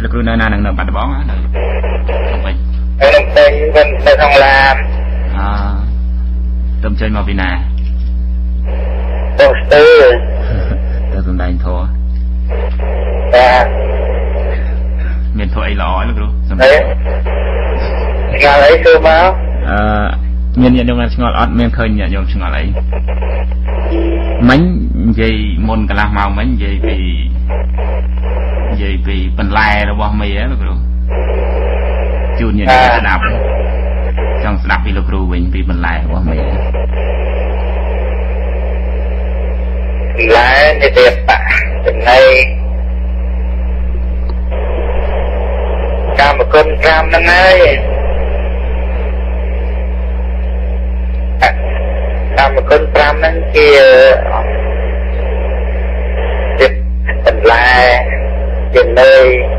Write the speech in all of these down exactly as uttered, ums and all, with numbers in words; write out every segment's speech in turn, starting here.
លោកគ្រូនៅណានឹងនៅបាត់ដំបងណានៅវិញនៅពេញវិញនៅក្នុងឡានអឺទៅចេញមកពីណាទៅស្ទើទៅសំដែងធម៌បាទមានធម៌អីល្អលោកគ្រូសំដែងឆ្ងល់អីគឺមកអឺមានញាតិញោមឆ្ងល់អត់មានឃើញញាតិញោមឆ្ងល់អីមិញនិយាយមុនកន្លះម៉ោងមិញនិយាយពីនិយាយពីបន្លែរបស់មេហ្នឹងលោកគ្រូជូនញាតិញោមស្ដាប់ចង់ស្ដាប់ពីលោកគ្រូវិញពីបន្លែរបស់មេបន្លែនេះទេបាក់ចំណៃកម្មគុណប្រាំហ្នឹងហើយកម្មគុណប្រាំហ្នឹងជាជាបន្លែជានៃ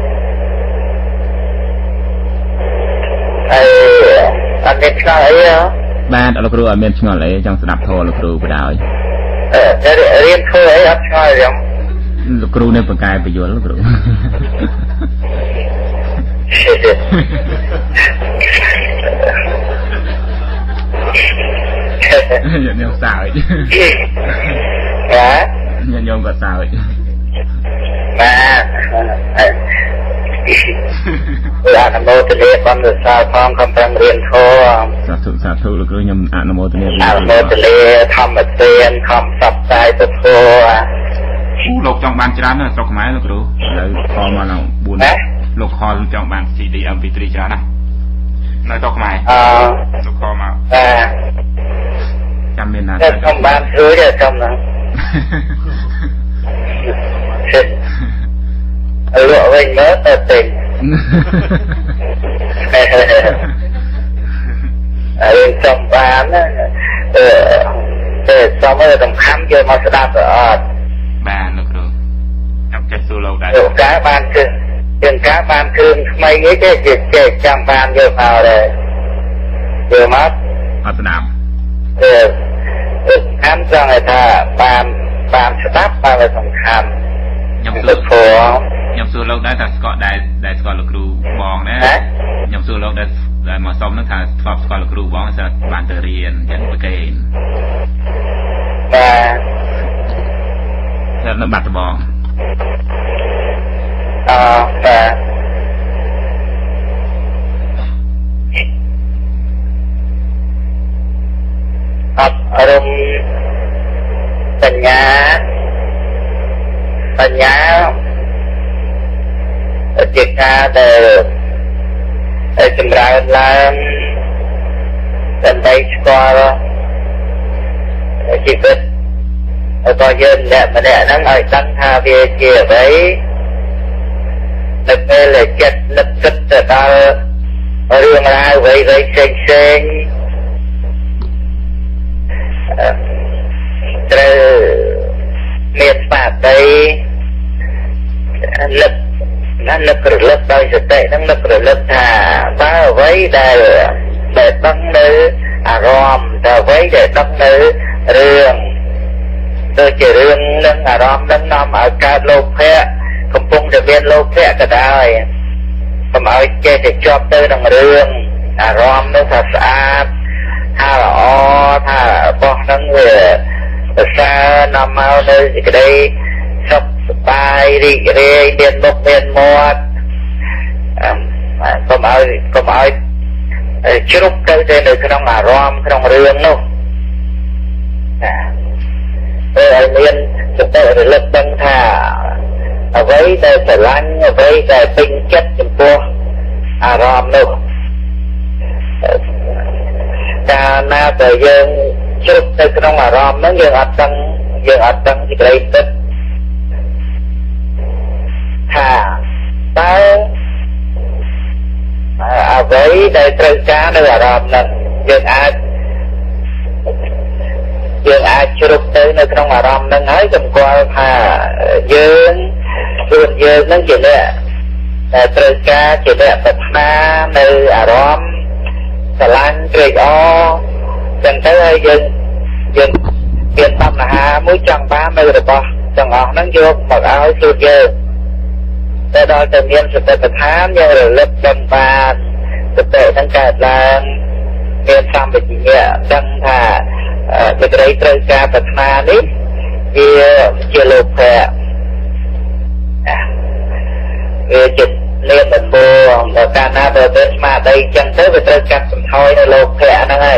ហើយអត់មានឆ្ងល់អីហ៎បាទលោកគ្រូអត់មានឆ្ងល់អីចង់ស្ដាប់ធម៌លោកគ្រូបណ្ដោយអឺរៀនធ្វើអីអត់ឆ្ងល់ចឹងលោកគ្រូនៅបង្កែបញ្យល់លោកគ្រូញាតិញោមសើចបាទញាតិញោមក៏សើចបាទអនុមោទនាបំរសាផងកំប្រឹងរៀនធម៌សាធុសាធុលោកគ្រូខ្ញុំអនុមោទនាអនុមោទនាធម្មទានខំសັບផ្សាយពុទ្ធធម៌អូលោកចង់បានច្រើនណាស់ស្រុកខ្មែរលោកគ្រូឥឡូវខលមកដល់បួនលោកខលចង់បាន ซี ឌី em ពី tri ច្រើនណាស់នៅស្រុកខ្មែរអឺលោកខលមកបាទចាំមានណាតែខ្ញុំបានជួយទេខ្ញុំហ្នឹងអឺលោកវិញមើលទៅទិញអើចំបានអឺតែសំមើលសំខាន់យកមកស្ដាប់ទៅអត់បាទលោកគ្រូខ្ញុំចេះសួរលោកដែរលោកកាបានគឺជាងការបានគ្រឿងថ្មីអីទេជាចេះចាំបានយកមកដែរយកមកអត់ស្ដាប់អឺខាងចង់ឲ្យថាបានបានស្ដាប់បានសំខាន់ខ្ញុំសួរខ្ញុំសួរលោកដែរថាស្គាល់ដែរដែរស្គាល់លោកគ្រូបងណាខ្ញុំសួរលោកដែរដែលមកសុំហ្នឹងថាស្គាល់ស្គាល់លោកគ្រូបងថាបានទៅរៀនអញ្ចឹងប្រកេនបាទតែនៅបាត់ដំបងអឺបាទអត់អរំបញ្ញាបញ្ញាជាការដែលចម្រើនឡើងដើម្បីស្គាល់ជីវិតរបស់យើងម្នាក់ម្នាក់ហ្នឹងឲ្យដឹងថាវាជាអ្វីនៅពេលចិត្តនឹកគិតទៅដល់រឿងរ៉ាវអ្វីៗផ្សេងផ្សេងត្រូវមានស្មារតីលឹកណានឹករលឹកដោយសតិហ្នឹងនឹករលឹកថាបើអ្វីដែលដែលដឹងនៅអារម្មណ៍តែអ្វីដែលដឹងនៅរឿងដូចជារឿងនឹងអារម្មណ៍នឹងនាំឲ្យកើតលោភៈកំពុងតែមានលោភៈក៏ដោយកុំឲ្យចេះតែជាប់ទៅនឹងរឿងអារម្មណ៍នោះថាស្អាតថាល្អថារបស់ហ្នឹងវាប្រសើរនាំមកនៅសេចក្តីសុខសប្បាយរីករាយមានមុខមានមាត់កុំឲ្យកុំឲ្យជ្រុកទៅទៅនៅក្នុងអារម្មណ៍ក្នុងរឿងនោះណាពេលឲ្យមានសតិរលឹកដឹងថាអ្វីដែលស្រឡាញ់អ្វីដែលពេញចិត្តចំពោះអារម្មណ៍នោះកាលណាដែលយើងជ្រុកទៅក្នុងអារម្មណ៍ហ្នឹងយើងអត់ដឹងយើងអត់ដឹងសេចក្តីពិតថាតើអ្វីដែលត្រូវការនៅអារម្មណ៍ហ្នឹងយើងអាចយើងអាចជ្រុកទៅនៅក្នុងអារម្មណ៍ហ្នឹងហើយសម្គាល់ថាយើងខ្លួនយើងហ្នឹងជាអ្នកដែលត្រូវការជាអ្នកប្រាថ្នានៅអារម្មណ៍ស្រឡាញ់ត្រេកអរចឹងទៅហើយយើងយើងមានបញ្ហាមួយចង់បាននៅរបស់ទាំងអស់ហ្នឹងយកមកឲ្យខ្លួនយើងแต่ดอยแต่เมียนสติปัฏฐานยังระลึกจำปาสติทั้งการล้างเมียนทำแบบนี้ดังท่าจะได้เจอการปัฏฐานนี้เกี่ยวเกี่ยวโลกแผ่เกี่ยวจิตเลี้ยงมันโบการน้าเดินมาได้จังเท่าไปเจอการสัมผัสในโลกแผ่นั่นไง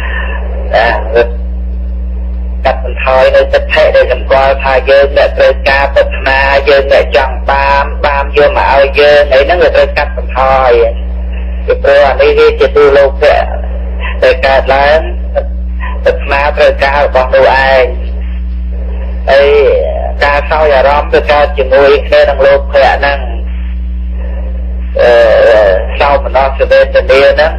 กับมันทอยในจะแทะในจำกวาทายเยอะเนี่ยเจอการปัฏฐานเยอะเนี่ยจังปามปามเยอะมาเอาเยอะในนั่นก็เจอการมันทอยเพราะว่านี่จะดูโลกแผ่เจอการล้างปัฏฐานเจอการของตัวเองไอ้การเศร้าอย่าร้องเป็นการจิมวยแค่นั่งโลกแผ่นั่งเอ่อเศร้ามันนอนเสด็จเดียวนะ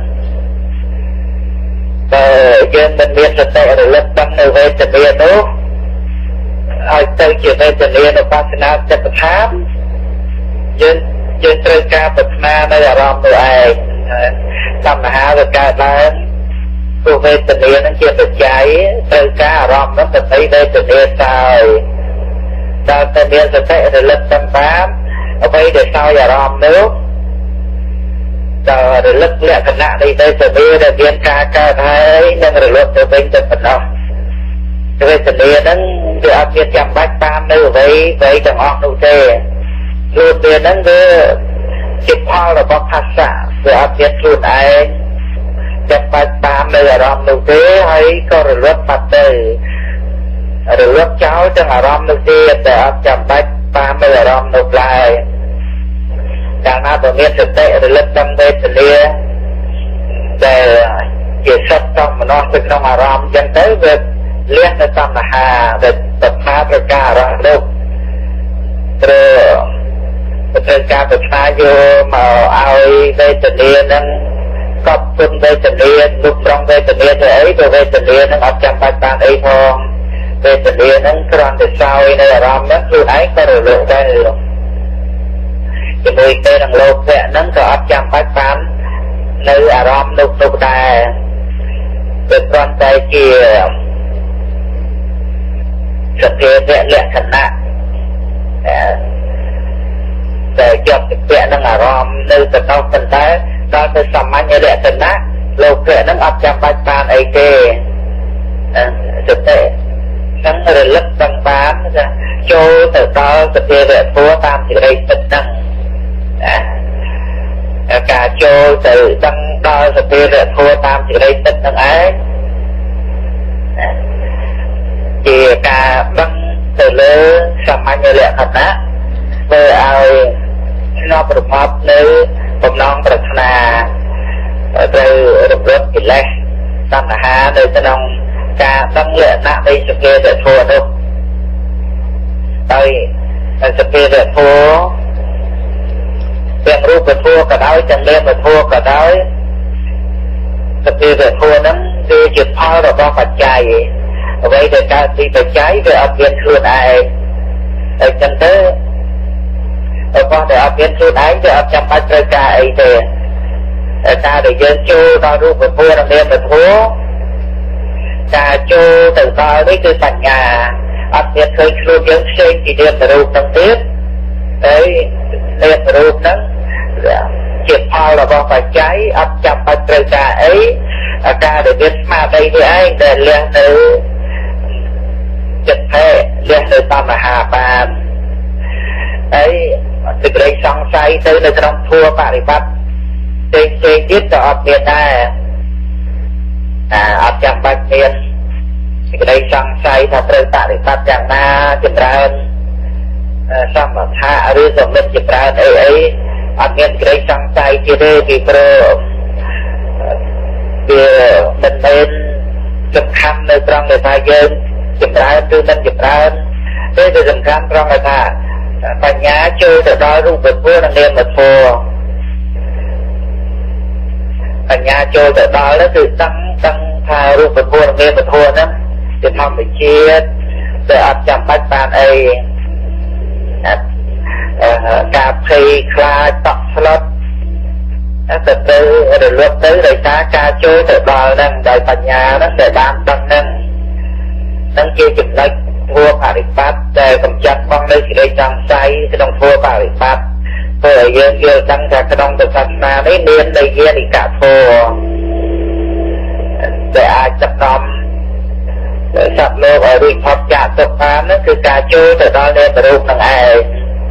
แต่ยังมันเรียนสเตอร์หรือเล็บตั้งในเวทเดียวนู้เอาเตยเกี่ยวกับเวทเดียวในภาชนะจะประทับยังยังเตยการปัฒนาในอารมณ์ตัวเองทำหาในการนั้นตัวเวทเดียวนั้นเกี่ยวกับใจเตยการอารมณ์นั้นเป็นในเวทเดียวใจเราจะเรียนสเตอร์หรือเล็บตั้งปั๊บเอาไปเดี๋ยวเศร้าอย่ารอมนู้จะระลึกเรียกคณะในในสมัยเรียนการการไทยนั่งระลึกตัวเป็นจะเป็นเอาจะเป็นสมัยนั้นจะเอาเพียรจำบัดตามนึกไว้ไว้จังออกดูเจรูปเรียนนั้นคือจิตพ่อเราบอกภาษาจะเอาเพียรสูดไอจำบัดตามนึกอารมณ์ดูเจให้ก็ระลึกปัดเตยระลึกเจ้าจังอารมณ์ดูเจแต่เอาจำบัดตามนึกอารมณ์ดูลายการน้าตัวเมียนสเตะหรือเล็บจำเวทเลียแต่เกี่ยวกับต้องมันนอนเป็นน้องอารมณ์ยังเต้เวทเลี้ยงในตำนาหาเวทตัดมาประกาศรักลูกเตอประกาศตัดมาอยู่มาเอาเวทเลียนั้นก็เป็นเวทเลียลูกรองเวทเลียเธอไอ้ตัวเวทเลียนั้นออกจำปาตานไอ้ทองเวทเลียนั้นกรอนแต่เศร้าในอารมณ์นั้นคือไอ้ก็ระลึกได้จะมีเตนังโลกแผ่นั้นก็อัดจำปัจจันในอารมณ์นุกนุกได้เป็นตอนใจเกี่ยวสเกตเนี่ยเละขณะแต่จับแผ่นังอารมณ์ในแต่ต้องเป็นแต่ตอนเป็นสมัยเนี่ยเละขณะโลกแผ่นั้นอัดจำปัจจันไอเกสเกตนั่งระลึกต่างบ้านนะโจแต่ตอนสเกตเนี่ยตัวตามที่ได้เป็นนั่งcả châu từ tăng đo sập bia để thua tam thì đây tích tăng ấy chỉ cả băng từ lơ sầm anh như lẹ thật á về ao nó bật pháp nữ cùng non bật na từ được rất kỹ lệ tam là ha nơi tân ông cả băng lẹ nạ đây sập bia để thua đâu đây sập bia để thuaเป็นรูปเป็นทั่วกระได้จังเลี้ยงเป็นทั่วกระได้สติเป็นทั่วนั้นคือจุดพ่อเราต้องปัจจัยเอาไว้ในการที่ปัจจัยไปเอาเปลี่ยนคืนไอ้ไอ้จังเต้เอาพอได้เอาเปลี่ยนคืนไอ้จะเอาจำปัจจัยใจไอ้เต้ไอ้ตาได้ยืนจูตารูปเป็นทั่วนั่นเลี้ยงเป็นทั่วตาจูtừตานี่คือปัญญาเอาเปลี่ยนเคยคืนยังเช่นที่เลี้ยงเป็นรูปตั้งติดไอ้เลี้ยงเป็นรูปนั้นจิตพอเราบอกปัจจัยอัดจับปัจจัยใจไอ้การเดินมาไปที่ไอ้เดินเลี้ยงในจิตแท้เลี้ยงในตามหาปานไอ้สิ่งใดสงสัยในในตรงทั่วปฏิบัติเจงเจงยึดจะอัดเมียนได้อัดจับปัจจัยสิ่งใดสงสัยถ้าเดินปฏิบัติอย่างน่าจิตเริญสมถะหรือสมเด็จจิตเริญไอ้ไอ้อันนี้เกรงจังใจที่ได้ที่เปล่าเดี๋ยวมันเป็นสำคัญในตรงในทางเยินจิตร้ายคือมันจิตร้ายได้แต่สำคัญตรงในทางปัญญาช่วยแต่ได้รูปเป็นผู้นักเรียนมาโทปัญญาช่วยแต่ได้แล้วคือตั้งตั้งทางรูปเป็นผู้นักเรียนมาโทนั้นจะทำไปเชียร์แต่อาจจะปัจจุบันไอ้การเพลย์คลาตักสลัดแต่เตือนเลือกตื้อเลยช้าการช่วยแต่บอลนั่งได้ปัญญานั่งแต่บ้านตั้งนั่งนั่งเกี่ยวกับนักทัวร์ปาริปัตแต่กำจัดบ้องเลยสิได้จังใจที่ต้องทัวร์ปาริปัตព្រោះយើងយល់ដឹងថាក្នុងសាសនានេះមាននៃយានិកធម៌ដែលអាចចាប់ដំសត្វលោកឲ្យរួចផុតចាកទុក្ខបាននោះគឺការចូលទៅដល់នៃរូបនឹងឯង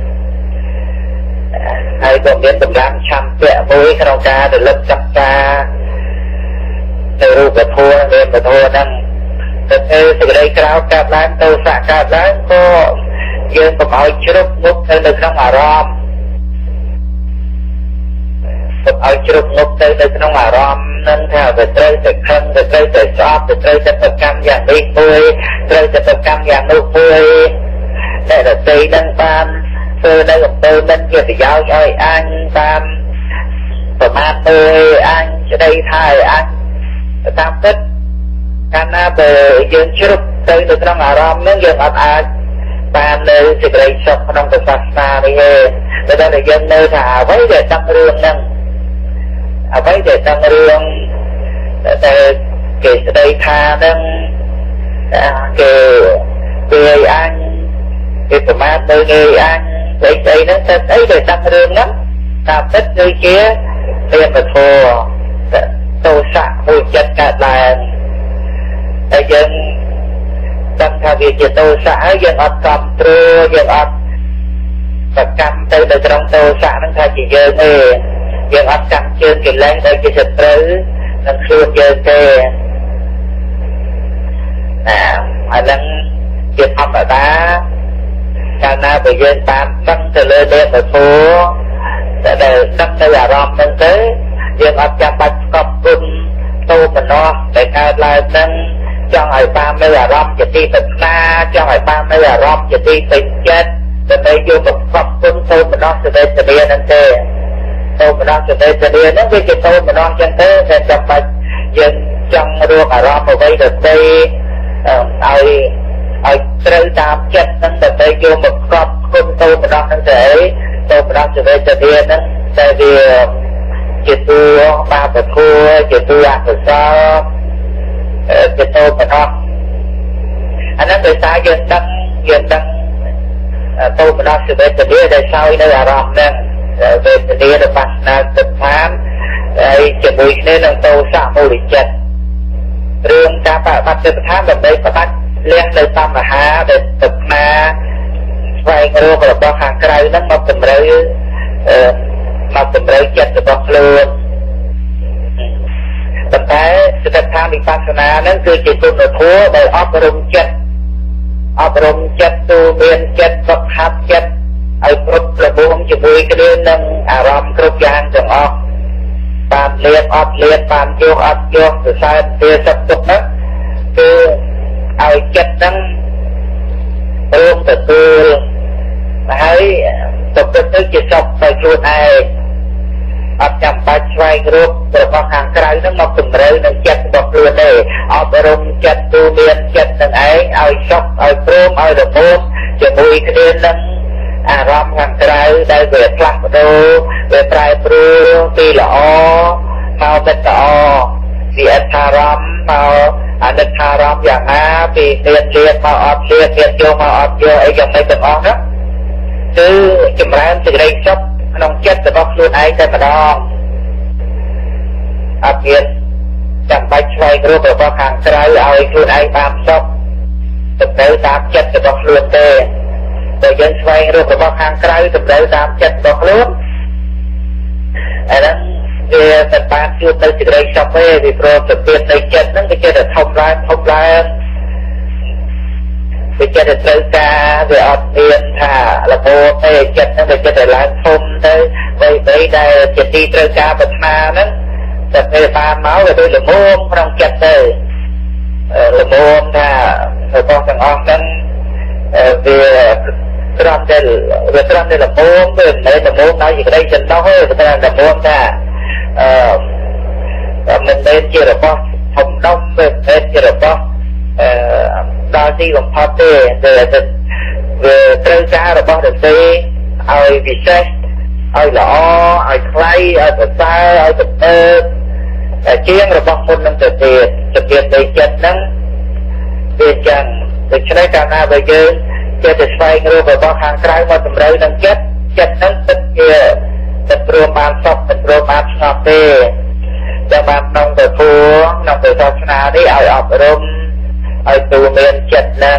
ហើយក៏មានកម្លាំងឆន្ទៈមួយក្នុងការរលឹកសិក្សាទៅរូបធម៌នាមធម៌ហ្នឹងទៅធ្វើសេចក្តីក្រោធកើតឡើងទោសៈកើតឡើងក៏យើងកុំឲ្យជ្រុកមុខទៅនៅក្នុងអារម្មណ៍កុំឲ្យជ្រុកមុខទៅនៅក្នុងអារម្មណ៍នឹងថាទៅត្រូវទៅខឹងទៅត្រូវទៅស្អប់ទៅត្រូវទៅប្រកម្មយ៉ាងនេះមួយត្រូវទៅប្រកម្មយ៉ាងនោះមួយតែដតីនឹងបានធ្វើនៅអំពើមិនជាប្រយោជន៍ឲ្យអញតាមប្រមាថទៅអញស្ដីថាឲ្យអញតាមពិតកាលណាបើយើងជ្រុកទៅនៅក្នុងអារម្មណ៍នឹងយើងអត់អាចបាននៅសេចក្តីសុខក្នុងសាសនានេះទេតែតែយើងនៅថាអ្វីដែលដឹងរឿងហ្នឹងអ្វីដែលដឹងរឿងតែគេស្ដីថាហ្នឹងគេគេអញគេប្រមាថទៅគេអញស្អីស្អីហ្នឹងតែស្អីដែលដឹងរឿងហ្នឹងតាមពិតគឺជាព្រាមធម៌ទោសៈមួយចិត្តកើតឡើងតែយើងដឹងថាវាជាទោសៈហើយយើងអត់គ្រប់គ្រងយើងអត់ប្រកម្មទៅនៅក្នុងទោសៈហ្នឹងថាជាយើងទេយើងអត់កាន់ជើងកិលេសដែលជាសត្រូវនឹងខ្លួនយើងទេណាអាហ្នឹងជាធម្មតាកាលណាបើយើងបានដឹងទៅលើនាមធម៌តែដែលដឹងទៅអារម្មណ៍ហ្នឹងទៅយើងអត់ចាំបាច់ស្កប់គុណទោមនស្សដែលកើតឡើងហ្នឹងចង់ឲ្យបាននៅអារម្មណ៍ជាទីប្រាថ្នាចង់ឲ្យបាននៅអារម្មណ៍ជាទីពេញចិត្តដើម្បីយកមកស្កប់គុណទោមនស្សសេចក្តីហ្នឹងទេទោមនស្សសេចក្តីហ្នឹងវាជាទោមនស្សចឹងទេតែចាំបាច់យើងចង់រកអារម្មណ៍អ្វីទៅទៅឲ្យឲ្យត្រូវតាមចិត្តហ្នឹងដើម្បីយកមកស្កប់គុណទោមនស្សហ្នឹងទៅអីទោមនស្សសេចក្តីហ្នឹងតែវាជាតួបាបធម៌ជាតួអកុសលជាតួមនស្សអាហ្នឹងដោយសារយើងដឹងយើងដឹងទោមនស្សសេចក្តីដែលសោយនៅអារម្មណ៍ហ្នឹងវេទនារបស់ណាទឹកឋានហើយជាមួយគ្នានឹងទោសៈមូលចិត្តរឿងការបប្រតិបត្តិទឹកឋានដើម្បីផ្ដាច់លះនៅតណ្ហាដែលទឹកណាស្វែងរករបស់ខាងក្រៅហ្នឹងមកតម្រូវមកតម្រូវចិត្តរបស់ខ្លួនប៉ុន្តែសតិដ្ឋានវិបស្សនាហ្នឹងគឺជាគុណធម៌ដែលអប់រំចិត្តអប់រំចិត្តទូមានចិត្តសុខហាត់ចិត្តឲ្យគ្រប់ប្រមូលជាមួយគ្នានឹងអារម្មណ៍គ្រប់យ៉ាងទាំងអស់បានលៀបអត់លៀបបានយកអត់យកសរសើរទាសុខទុក្ខហ្នឹងគឺឲ្យចិត្តហ្នឹងរួមទទួលហើយទៅពិតទៅជាសុខទៅខ្លួនឯងអត់ចាំបាច់ស្វែងរករបស់ខាងក្រៅហ្នឹងមកតម្រូវនឹងចិត្តរបស់ខ្លួនទេអប់រំចិត្តទូមានចិត្តនឹងឯងឲ្យសុខឲ្យព្រមឲ្យរមូលជាមួយគ្នានឹងអារម្មណ៍ខាងក្រៅដែលវាផ្លាស់ប្ដូរវាប្រែប្រួលពីល្អមកមិនល្អពីអត្ថារម្មណ៍មកអនិច្ចារម្មណ៍យ៉ាងណាពីមានលៀនមកអត់លៀនមានយកមកអត់យកអីយ៉ាងម៉េចទាំងអស់ហ្នឹងគឺចម្រើនសេចក្តីសុខក្នុងចិត្តរបស់ខ្លួនឯងតែម្ដងអត់មានចាំបាច់ស្វែងរករបស់ខាងក្រៅឲ្យខ្លួនឯងបានសុខទៅតាមចិត្តរបស់ខ្លួនទេតែយើងស្វែងរករបស់ខាងក្រៅតម្រូវតាមចិត្តរបស់ខ្លួនអាហ្នឹងវាមិនបានជួបទៅសេចក្តីសុខទេពីព្រោះទៅទៀតនៃចិត្តហ្នឹងវាចេះតែធំឡើងធំឡើងវាចេះតែត្រូវការវាអត់មានថាលពោទេចិត្តហ្នឹងវាចេះតែឡើងធំទៅអ្វីៗដែលជាទីត្រូវការប្រាថ្នាហ្នឹងតែពេលបានមកវាដូចល្មមក្នុងចិត្តទៅល្មមថារបស់ទាំងអស់ហ្នឹងវាត្រង់តែវាត្រង់តែល្មមវាមិនល្មមដល់សេចក្តីចន្លោះទេតែល្មមថាអឺមិនមែនជារបស់ធំដុំវាមិនមែនជារបស់អឺដល់ទីបំផុតទេតែវាត្រូវការរបស់ដទៃឲ្យពិសេសឲ្យល្អឲ្យខ្លីឲ្យប្រសើរឲ្យទៅតែជាងរបស់មុននឹងទៅទៀតទៅទៀតទៅចិត្តហ្នឹងវាចឹងដូច្នេះកាលណាបើយើងចេះតែស្វែងរករបស់ខាងក្រៅមកតម្រូវនឹងចិត្តចចិត្តហ្នឹងពិតជាទៅព្រមបានសុខទៅព្រមបានស្ងប់ទេតែបានក្នុងពធក្នុងព្រះសាសនានេះឲ្យអប់រំឲ្យទូមានចិត្តហ្នឹង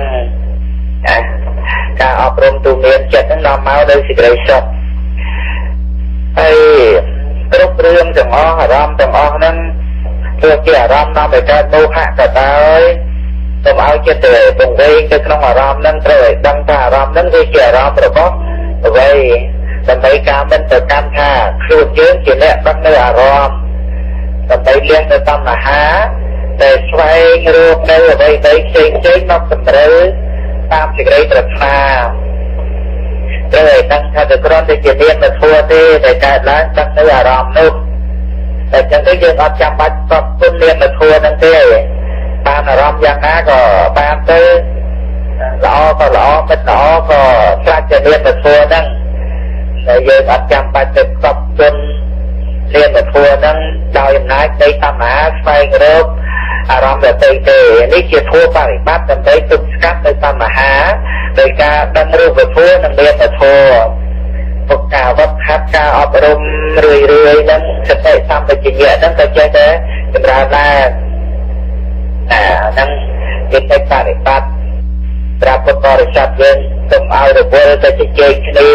ការអប់រំទូមានចិត្តហ្នឹងនាំមកដោយសេចក្តីសុខហើយគ្រប់រឿងទាំងអស់អារម្មណ៍ទាំងអស់ហ្នឹងព្រោះជាអារម្មណ៍នាំឲ្យកើតមោហៈក៏ដោយសូមឲ្យចិត្តទៅពង្រេងទៅក្នុងអារម្មណ៍ហ្នឹងត្រូវឲ្យដឹងថាអារម្មណ៍ហ្នឹងវាជាអារម្មណ៍របស់អ្វីដើម្បីការមិនទៅកម្មថាខ្លួនយើងជាអ្នកដឹងនៅអារម្មណ៍ដើម្បីលៀងនៅតណ្ហាតែស្វែងរកនៅអ្វីៗផ្សេងផ្សេងមកសម្រើតាមសេចក្តីប្រាថ្នាត្រូវឲ្យដឹងថាទៅគ្រាន់តែជានាមធម៌ទេតែកើតឡើងដឹងនៅអារម្មណ៍នោះតែចឹងទៅយើងអត់ចាំបាច់ប្រកគុណនាមធម៌ហ្នឹងទេតាមអារម្មណ៍យ៉ាងណាក៏បានទៅល្អក៏ល្អមិនល្អក៏ស្រាច់ជានាមធម៌ហ្នឹងតែយើងអត់ចាំបាច់ទៅប្រកគុណនាមធម៌ហ្នឹងដោយអំណាចនៃតណ្ហាស្វែងរកអារម្មណ៍ដទៃទេនេះជាធម៌បរិបត្តិដើម្បីទប់ស្កាត់នៅតណ្ហាដោយការដឹងរូបធម៌និងនាមធម៌ពុកការវឹកហាត់ការអប់រំរឿយរឿយហ្នឹងសតិសម្បជញ្ញៈហ្នឹងក៏ចេះតែចម្រើនឡើងអាហ្នឹងជាកិច្ចបរិបត្តិប្រាប់ពុទ្ធបរិស័ទយើងសូមឲ្យរវល់ទៅជជែកគ្នា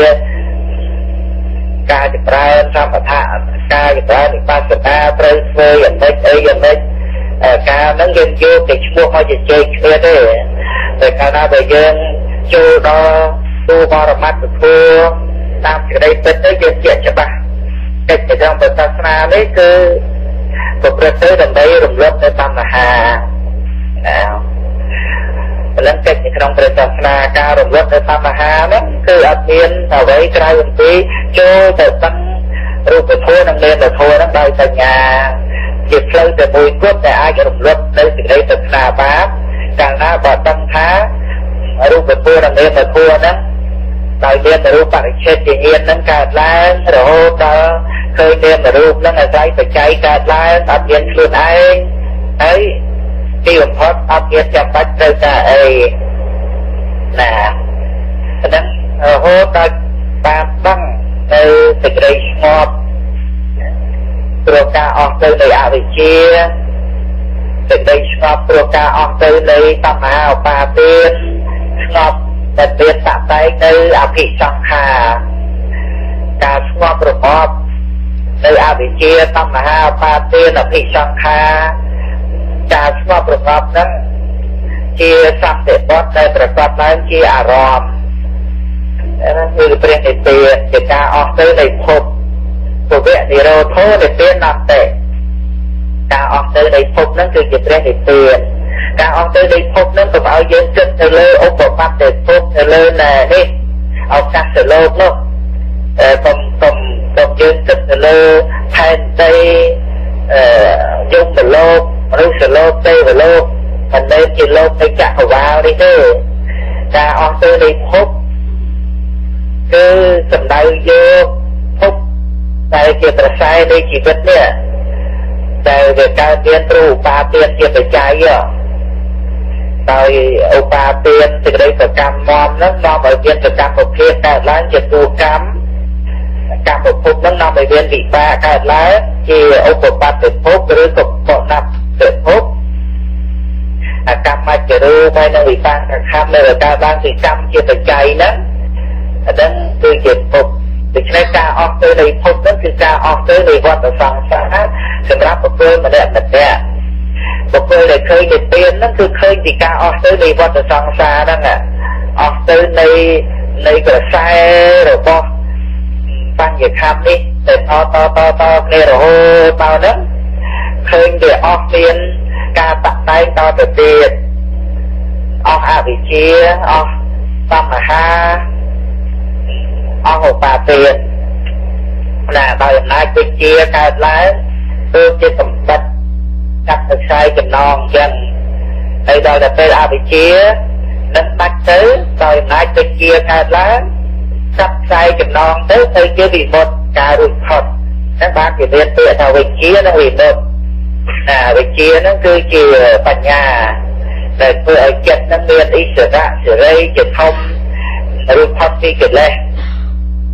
ការចម្រើនសមថៈការចម្រើនវិបស្សនាត្រូវធ្វើយ៉ាងម៉េចអីយ៉ាងម៉េចការហ្នឹងយើងយកតែឈ្មោះមកជជែកគ្នាទេតែកាលណាដែលយើងចូលដល់ទូបរមត្តធម៌តាមសេចក្តីពិតទៅយើងជាច្បាស់កិច្ចក្នុងព្រះសាសនានេះគឺប្រព្រឹត្តទៅដើម្បីរំលឹកនៅតណ្ហាណាព្រលឹងកិច្ចក្នុងព្រះសាសនាការរំលឹកនៅតណ្ហាហ្នឹងគឺអត់មានអ្វីក្រៅអំពីចូលទៅដឹងរូបធម៌និងនាមធម៌ហ្នឹងដោយបញ្ញាជាផ្លូវតែមួយគត់ដែលអាចរំលឹកនៅសេចក្តីប្រាថ្នាបានកាលណាបើដឹងថារូបធម៌និងនាមធម៌ហ្នឹងដោយមានរូបបរិច្ឆេទជាញាណហ្នឹងកើតឡើងរហូតដល់ឃើញនាមរូបហ្នឹងអាស្រ័យបច្ច័យកើតឡើងអត់មានខ្លួនឯងហើយទីបំផុតអត់មានចាំបាច់ត្រូវការអីណាហ្នឹងរហូតដល់បានដឹងនៅសេចក្តីស្ងប់ព្រោះការអស់ទៅនៃអវិជ្ជាសេចក្តីស្ងប់ព្រោះការអស់ទៅនៃតណ្ហាឧបាទានស្ងប់តែមានសក្តិនៅអភិសង្ខារការស្ងប់របបនៅអវិជ្ជាតណ្ហាឧបាទានអភិសង្ខារការស្ងប់របបហ្នឹងជាសន្តិបទដែលប្រកបឡើងជាអារម្មណ៍ហ្នឹងគឺព្រះនិព្វានជាការអស់ទៅនៃភពពវៈនិរោធោនិព្វានអន្តេការអស់ទៅនៃភពហ្នឹងគឺជាព្រះនិព្វានការអស់ទៅនៃភពហ្នឹងកុំឲ្យយើងគិតទៅលើឧបបត្តិភពទៅលើណែនេះឱកាសលោកនោះអឺកុំកុំកុំយើងគិតទៅលើផែនដីអឺយមលោកមនុស្សលោកទេវលោកមិនមែនជាលោកនៃចក្រវាលនេះទេការអស់ទៅនៃភពគឺសំដៅយកភពដែលជាប្រស័យនៃជីវិតនេះតែវាកើតមានព្រោះឧបាទានជាបច្ច័យដោយឧបាទានសេចក្តីប្រកម្មមមហ្នឹងនាំឲ្យមានប្រកម្មប្រភេទកើតឡើងជាតួកម្មកម្មភពហ្នឹងនាំឲ្យមានវិបាកកើតឡើងជាឧបបត្តិភពឬក៏បដប់ភពអាកម្មចរូហើយនឹងវិបាកកម្មនៅកើតឡើងពីកម្មជាបច្ច័យហ្នឹងអាហ្នឹងគឺជាភពដូច្នេះការអស់ទៅនៃភពហ្នឹងគឺការអស់ទៅនៃវដ្តសង្សារសម្រាប់បុគ្គលម្នាក់ម្នាក់បុគ្គលដែលឃើញនិព្វានហ្នឹងគឺឃើញពីការអស់ទៅនៃវដ្តសង្សារហ្នឹងអស់ទៅនៃនៃក្រសែរបស់បញ្ញខម្មនេះទៅតតតតគ្នារហូតដល់ហ្នឹងឃើញវាអស់មានការតាក់តែងតទៅទៀតអស់អវិជ្ជាអស់បញ្ហាអស់ឧបាទានណាដោយអំណាចវិជ្ជាកើតឡើងគឺជាសម្បត្តិកាត់ខ្សែចំណងអញ្ចឹងហើយដល់ទៅពេលអវិជ្ជានឹងបាច់ទៅដោយអំណាចវិជ្ជាកើតឡើងកាត់ខ្សែចំណងទៅទៅជាវិមុតការរួចផុតហ្នឹងបានជាមានពាក្យថាវិជ្ជានិងវិមុតណាវិជ្ជាហ្នឹងគឺជាបញ្ញាដែលធ្វើឲ្យចិត្តហ្នឹងមានអិស្សរៈសេរីជាធំរួចផុតពីកិលេស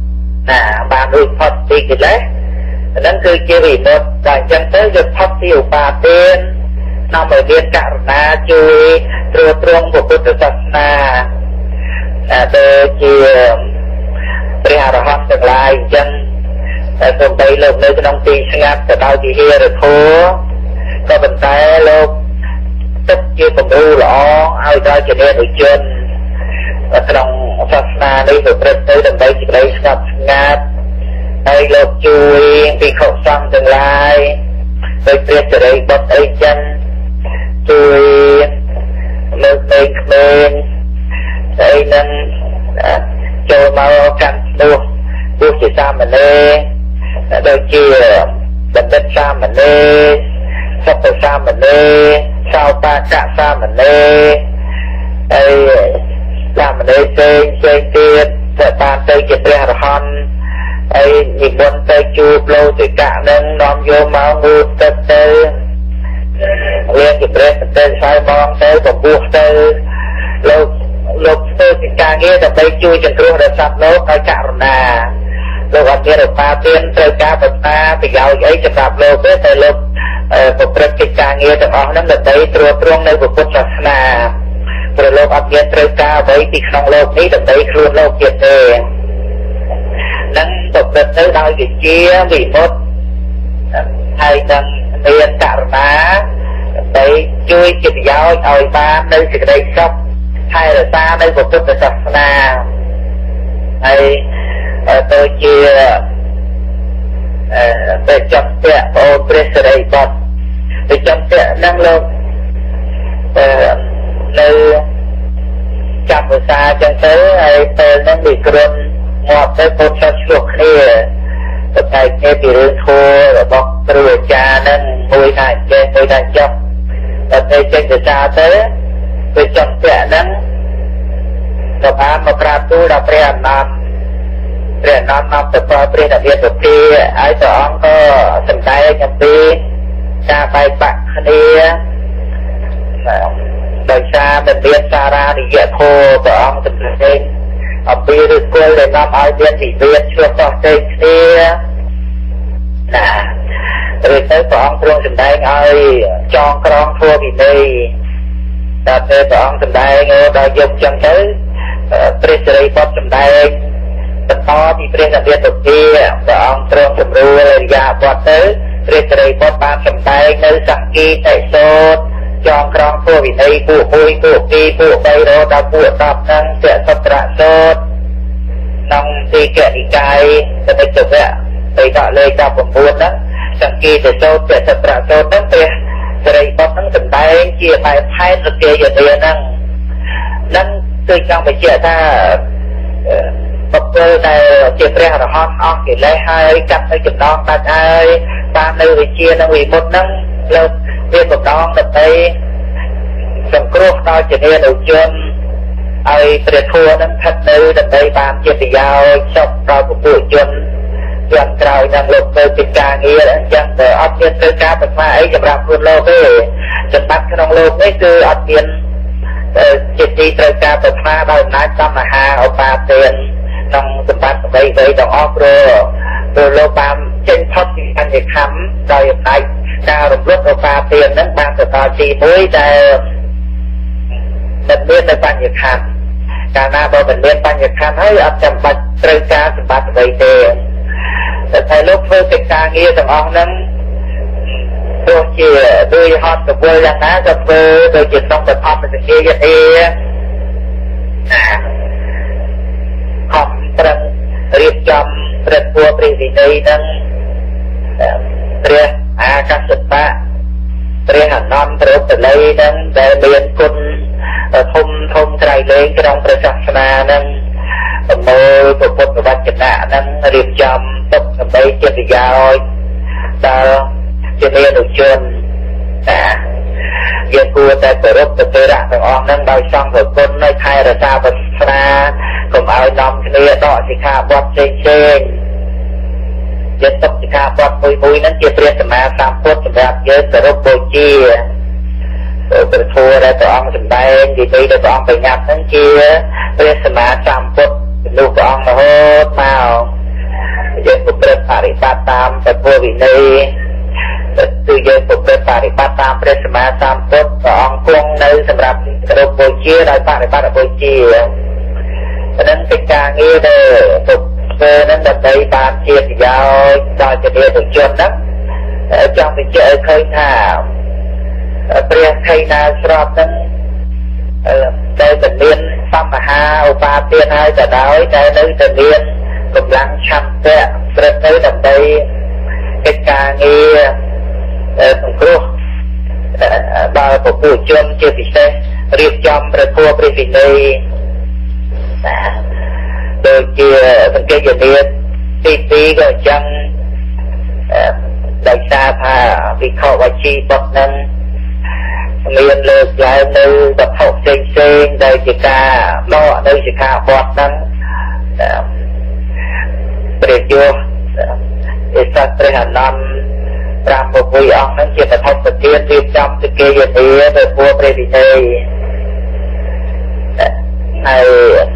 ណាបានរួចផុតពីកិលេសហ្នឹងគឺជាវិមុតតែអញ្ចឹងទៅយកផុតពីឧបាទាននាំឲ្យមានករណាជួយត្រួតត្រងពុទ្ធសាសនាដែលជាព្រះអរហន្តទាំងឡាយអញ្ចឹងតែសូម្បីលោកនៅក្នុងទីស្ងាត់ទៅដោយវិហារធម៌ក៏ប៉ុន្តែលោកទុកជាគំរូល្អឲ្យដល់ជាអ្នកនិជនក្នុងសាសនានេះប្រព្រឹត្តទៅដើម្បីសេចក្តីស្ងប់ស្ងាត់ហើយលោកជួយភិក្ខុសង្ឃទាំងឡាយដោយព្រះសិរីបុត្រអីចឹងជួយលើកទៅក្មេងហើយនឹងចូលមកកាន់នោះទោះជាសាមណេរដូចជាបណ្ឌិតសាមណេរសុខសាមណេរសោបាកៈសាមណេរហើយសាមណេរផ្សេងផ្សេងទៀតដែលបានទៅជាព្រះអរហន្តហើយនិមន្តទៅជួបលោទិកៈនឹងនាំយកមកងូតទឹកទៅរៀនជាព្រះទៅខ្សែបងទៅពពោះទៅលោកលោកធ្វើពីការងារដើម្បីជួយចង្គ្រោះដល់សត្វលោកឲ្យករណាលោកអត់មានឧបាទានត្រូវការប្រាថ្នាប្រយោជន៍អីសម្រាប់លោកទេតែលោកប្រព្រឹត្តកិច្ចការងារទាំងអស់ហ្នឹងដើម្បីត្រួតត្រងនៅពុទ្ធសាសនាព្រោះលោកអត់មានត្រូវការអ្វីពីក្នុងលោកនេះដើម្បីខ្លួនលោកទៀតទេនឹងប្រព្រឹត្តទៅដោយវិជ្ជាវិមុតហើយនឹងមានករណាដើម្បីជួយជាប្រយោជន៍ឲ្យបាននៅសេចក្តីសុខថែរក្សានៅពុទ្ធសាសនាហើយទៅជាអឺទៅចំពាក់អូព្រះសិរីបុត្រទៅចំពាក់នឹងលោកអឺនៅចាប់ភាសាចឹងទៅហើយពេលហ្នឹងវាគ្រុនងាប់ទៅពុទ្ធសាសឆ្លោះគ្នាតែតែគ្នាពីរឿងធម៌របស់គ្រូអាចារ្យហ្នឹងមួយថាចេះមួយថាចប់តែទៅចេញភាសាទៅទៅចំពាក់ហ្នឹងក៏បានមកប្រាប់ទូលដល់ព្រះអនន្តព្រះអនន្តនាំទៅប្រព្រះនាវាសុភាហើយព្រះអង្គក៏សម្ដែងអំពីការបែកបាក់គ្នាដោយសារមិនមានសារៈនិយធម៌ព្រះអង្គសម្ដែងអំពីឫសគល់ដែលនាំឲ្យមានវិវាទឆ្លោះតោះទៅគ្នាណាឬទៅព្រះអង្គទ្រង់សម្ដែងឲ្យចងក្រងធម៌វិន័យតែពេលព្រះអង្គសម្ដែងដល់យកចឹងទៅព្រះសិរីបុត្រសម្ដែងបន្តពីព្រះនាវាសុភាព្រះអង្គទ្រង់សម្រួលអរិយាបថទៅព្រះសិរីបុត្របានសម្ដែងនៅសង្គីតិសូត្រចងក្រងធម៌វិន័យពួកមួយពួកពីរពួកបីរហូតដល់ពួកដប់ហ្នឹងជាសត្រៈសូត្រក្នុងទីកនិកាយសមិទ្ធវៈបេដកលេខដប់៩ហ្នឹងសង្គីតិសូត្រជាសត្រៈសូត្រហ្នឹងព្រះសិរីបុត្រហ្នឹងសម្ដែងជាបែបផែនរកាយនាហ្នឹងហ្នឹងគឺចង់បញ្ជាក់ថាបុគ្គលដែលជាព្រះអរហន្តអស់កិលេសហើយកាត់ទៅចំណងដាច់ហើយបាននៅវិជានិងវិមុតហ្នឹងលើកមានបំណងដើម្បីសង្គ្រោះដល់ជាអ្នកនុជនឲ្យព្រះធម៌នឹងស្ថិតនៅដើម្បីបានជាប្រយោជន៍សុខដល់ពុទ្ធជនយ៉ាងក្រោយនឹងលោកទៅពីការងារអញ្ចឹងទៅអត់មានត្រូវការប្រាថ្នាអីសម្រាប់ខ្លួនលោកទេសម្បត្តិក្នុងលោកនេះគឺអត់មានជាទីត្រូវការប្រាថ្នាដោយអំណាចតណ្ហាឧបាទានក្នុងសម្បត្តិអ្វីៗទាំងអស់ព្រោះព្រោះលោកបានចេញផុតពីអញ្ញខੰដោយអំណាចការរំលត់ឧបាទានហ្នឹងបានទៅដល់ទីមួយដែលមិនមាននៅបញ្ញខੰកាលណាបើមិនមានបញ្ញខੰហើយអត់ចាំបាច់ត្រូវការសម្បត្តិអ្វីទេតែតែលោកធ្វើកិច្ចការងារទាំងអស់ហ្នឹងទោះជាដោយហត់ទៅវល់យ៉ាងណាក៏ធ្វើដូចជាក្នុងបឋមសញ្ញាយទេខំប្រឹងរៀបចំព្រឹត្តពួរព្រះវិន័យហ្នឹងព្រះអាកាសបៈព្រះអនន្តរឧបល័យហ្នឹងដែលមានគុណធំធំត្រៃលែងក្នុងព្រះសាសនាហ្នឹងប្រមូលពុទ្ធវចនៈហ្នឹងរៀបចំទុកដើម្បីជាប្រយោជន៍ដល់ជាអ្នកនុជនណាយើងគួរតែគោរពទៅរៈទាំងអស់ហ្នឹងដោយសង្ឃគុណនៅខែរសាពុទ្ធសាសនាកុំឲ្យនាំគ្នាដកសិក្ខាបទផ្សេងផ្សេងយើងទុកសិក្ខាបទមួយមួយហ្នឹងជាព្រះសម្មាសម្ពុទ្ធសម្រាប់យើងគោរពបូជាព្រះធម៌ដែលព្រះអង្គសម្ដែងទីទីដែលព្រះអង្គបញ្ញត្តិហ្នឹងជាព្រះសម្មាសម្ពុទ្ធលោកព្រះអង្គរហូតមកយើងប្រព្រឹត្តបរិបត្តិតាមព្រះពុទ្ធវិន័យគឺយើងប្រព្រឹត្តបរិបត្តិតាមព្រះសម្មាសម្ពុទ្ធព្រះអង្គគង់នៅសម្រាប់គោរពបូជាដោយបរិបត្តិបូជាហ្នឹងកិច្ចការងារដែលធ្វើនឹងដើម្បីបានជាប្រយោជន៍ដល់ជានិជនហ្នឹងចង់បញ្ជាក់ឲ្យឃើញថាព្រះខៃណាស្របហ្នឹងតែតែមានសម្បហាឧបាទានហើយទៅដោយតែនៅតែមានកម្លាំងឆន្ទៈប្រឹកទៅដើម្បីកិច្ចការងារសង្គ្រោះដល់ប្រជាជនជាពិសេសរៀបចំប្រគល់ព្រះវិន័យដូចជាសង្គមនាទីពីរក៏អញ្ចឹងដោយសារថាវិខវជីបុត្រនឹងមានលើកឡើងនៅវត្ថុផ្សេងផ្សេងដែលជាការដកនៅសិក្ខាបទហ្នឹងព្រះយោអេសតព្រះអនន្តប្រាំប្រពៃអង្គហ្នឹងជាបឋមប្រធានរៀបចំសេចក្ដីយានីទៅពួរព្រះវិន័យហើយ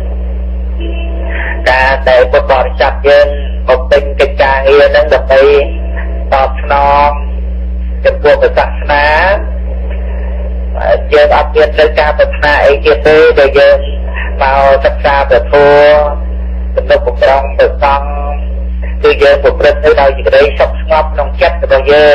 ការដែលពុទ្ធបរិស័ទយើងបំពេញកិច្ចការងារហ្នឹងដើម្បីតបស្នងចំពោះព្រះសាសនាយើងអត់មានត្រូវការប្រាថ្នាអីទៀតទេដែលយើងមកសិក្សាព្រះធម៌ទំនុកបំរុងព្រះសង្ឃគឺយើងប្រព្រឹត្តទៅដោយសេចក្តីសុខស្ងប់ក្នុងចិត្តរបស់យើង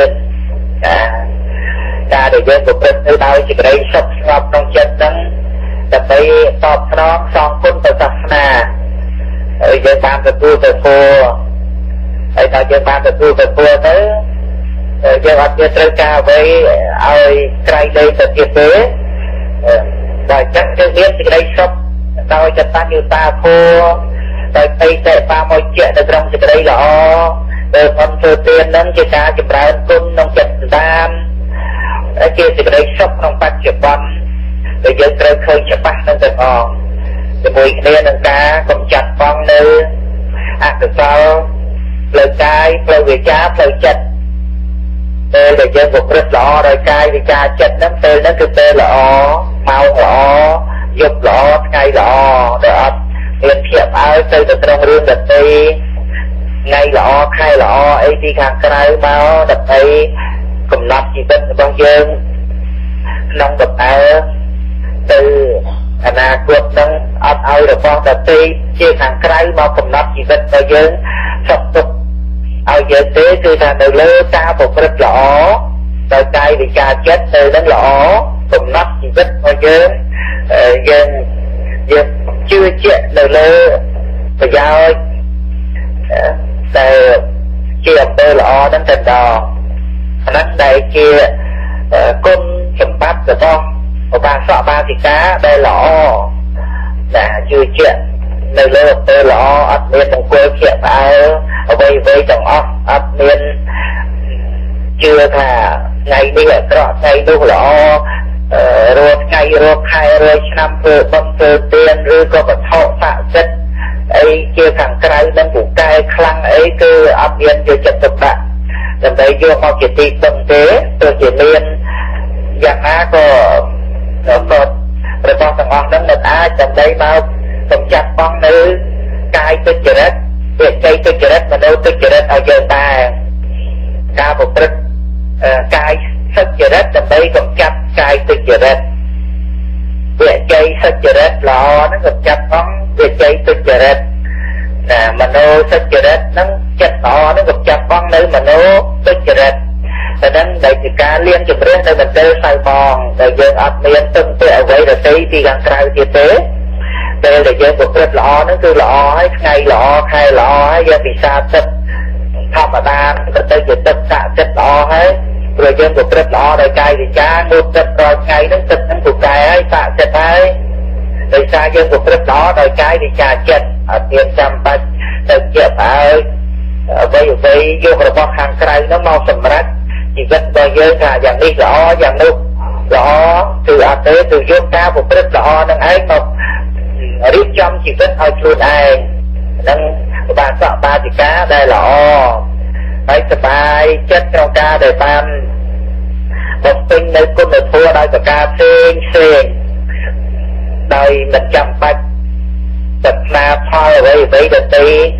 ការដែលយើងប្រព្រឹត្តទៅដោយសេចក្តីសុខស្ងប់ក្នុងចិត្តហ្នឹងដើម្បីតបស្នងសងគុណព្រះសាសនាហើយយើងបានទទួលព្រះធម៌ហើយដល់យើងបានទទួលព្រះធម៌ទៅយើងអត់មានត្រូវការអ្វីឲ្យក្រៃលែងទៅទៀតទេតែចិត្តយើងមានសេចក្តីសុខដោយកតញ្ញូតាធម៌ដោយបេតិបាមកជានៅក្នុងសេចក្តីល្អដែលខ្ញុំធ្វើទាននឹងជាការចម្រើនគុណក្នុងចិត្តតាមជាសេចក្តីសុខក្នុងបច្ចុប្បន្នដែលយើងត្រូវឃើញច្បាស់នឹងទាំងអស់ជាមួយគ្នានឹងការកំចាត់បងនៅអកុសលផ្លូវកាយផ្លូវវាចាផ្លូវចិត្តពេលដែលយើងប្រព្រឹត្តល្អដោយកាយវិការចិត្តហ្នឹងពេលហ្នឹងគឺពេលល្អម៉ោងល្អយប់ល្អថ្ងៃល្អដែលអត់មានភាពអើទៅទៅត្រង់រឿងដតីថ្ងៃល្អខែល្អអីទីខាងក្រៅមកដើម្បីកំណត់ជីវិតរបស់យើងក្នុងដំណើរទៅអនាគតហ្នឹងអត់ឲ្យរបស់ដតីជាខាងក្រៅមកកំណត់ជីវិតរបស់យើងសុខទុក្ខឲ្យយើងទេគឺថានៅលើការប្រព្រឹត្តល្អដោយកាយវិការចិត្តទៅនឹងល្អកំណត់ជីវិតរបស់យើងយើងយើងជឿជាក់នៅលើប្រយោជន៍ដែលជាអំពើល្អហ្នឹងទៅដល់អាហ្នឹងដែលជាគុណសម្បត្តិរបស់ឧបាសកបាសិកាដែលល្អដែលជឿជាក់នៅលើអំពើល្អអត់មានមង្គលជាផ្អើលអ្វីអ្វីទាំងអស់អត់មានជឿថាថ្ងៃនេះអាក្រក់ថ្ងៃនោះល្អរស់ថ្ងៃរស់ខែរស់ឆ្នាំធ្វើបុណ្យធ្វើទានឬក៏វត្ថុស័ក្តិសិទ្ធិអីជាខាងក្រៅនឹងពូកែខ្លាំងអីគឺអត់មានជាចិត្តទុកដាក់ដើម្បីយកមកជាទីពឹងទេទោះជាមានយ៉ាងណាក៏ក៏របស់ទាំងអស់ហ្នឹងមិនអាចដើម្បីមកសម្ចាត់បងនៅកាយទុច្ចរិតវិច័យទុច្ចរិតមនោទុច្ចរិតឲ្យយើងដែរការប្រព្រឹត្តកាយសុចរិតដើម្បីកម្ចាត់កាយទុច្ចរិតវិច័យសុចរិតល្អហ្នឹងកម្ចាត់ផងវិច័យទុច្ចរិតណាមនោទុច្ចរិតហ្នឹងចិត្តល្អហ្នឹងកម្ចាត់ផងនៅមនោទុច្ចរិតតែហ្នឹងដែលជាការលៀងជំរះនៅមន្ទិលសៅបងដែលយើងអត់មានទឹកទៅអ្វីដទៃពីខាងក្រៅទៀតទេពេលដែលយើងប្រព្រឹត្តល្អហ្នឹងគឺល្អហើយថ្ងៃល្អខែល្អហើយយើងពិសាចិត្តធម្មតាទៅទៅជាទឹកស័ក្តិចិត្តល្អហើយព្រោះយើងប្រព្រឹត្តល្អដោយកាយវិចារងូតទឹករាល់ថ្ងៃហ្នឹងទឹកហ្នឹងពូកែហើយស័ក្តិចិត្តហើយដោយសារយើងប្រព្រឹត្តល្អដោយកាយវិចារចិត្តអត់មានចាំបាច់ទៅជាផ្អើលអ្វីអ្វីយករបស់ខាងក្រៅហ្នឹងមកសម្រាប់ជីវិតរបស់យើងថាយ៉ាងនេះល្អយ៉ាងនោះល្អគឺអត់ទេគឺយកការប្រព្រឹត្តល្អហ្នឹងឯងមករៀបចំជីវិតឲ្យខ្លួនឯងនឹងបាសកបាសិកាដែលល្អហើយសប្បាយចិត្តក្នុងការដែលបានបំពេញនៅគុណធម៌ដោយប្រការផ្សេងផ្សេងដោយមិនចាំបាច់ប្រាថ្នាផលអ្វីអ្វីដទៃ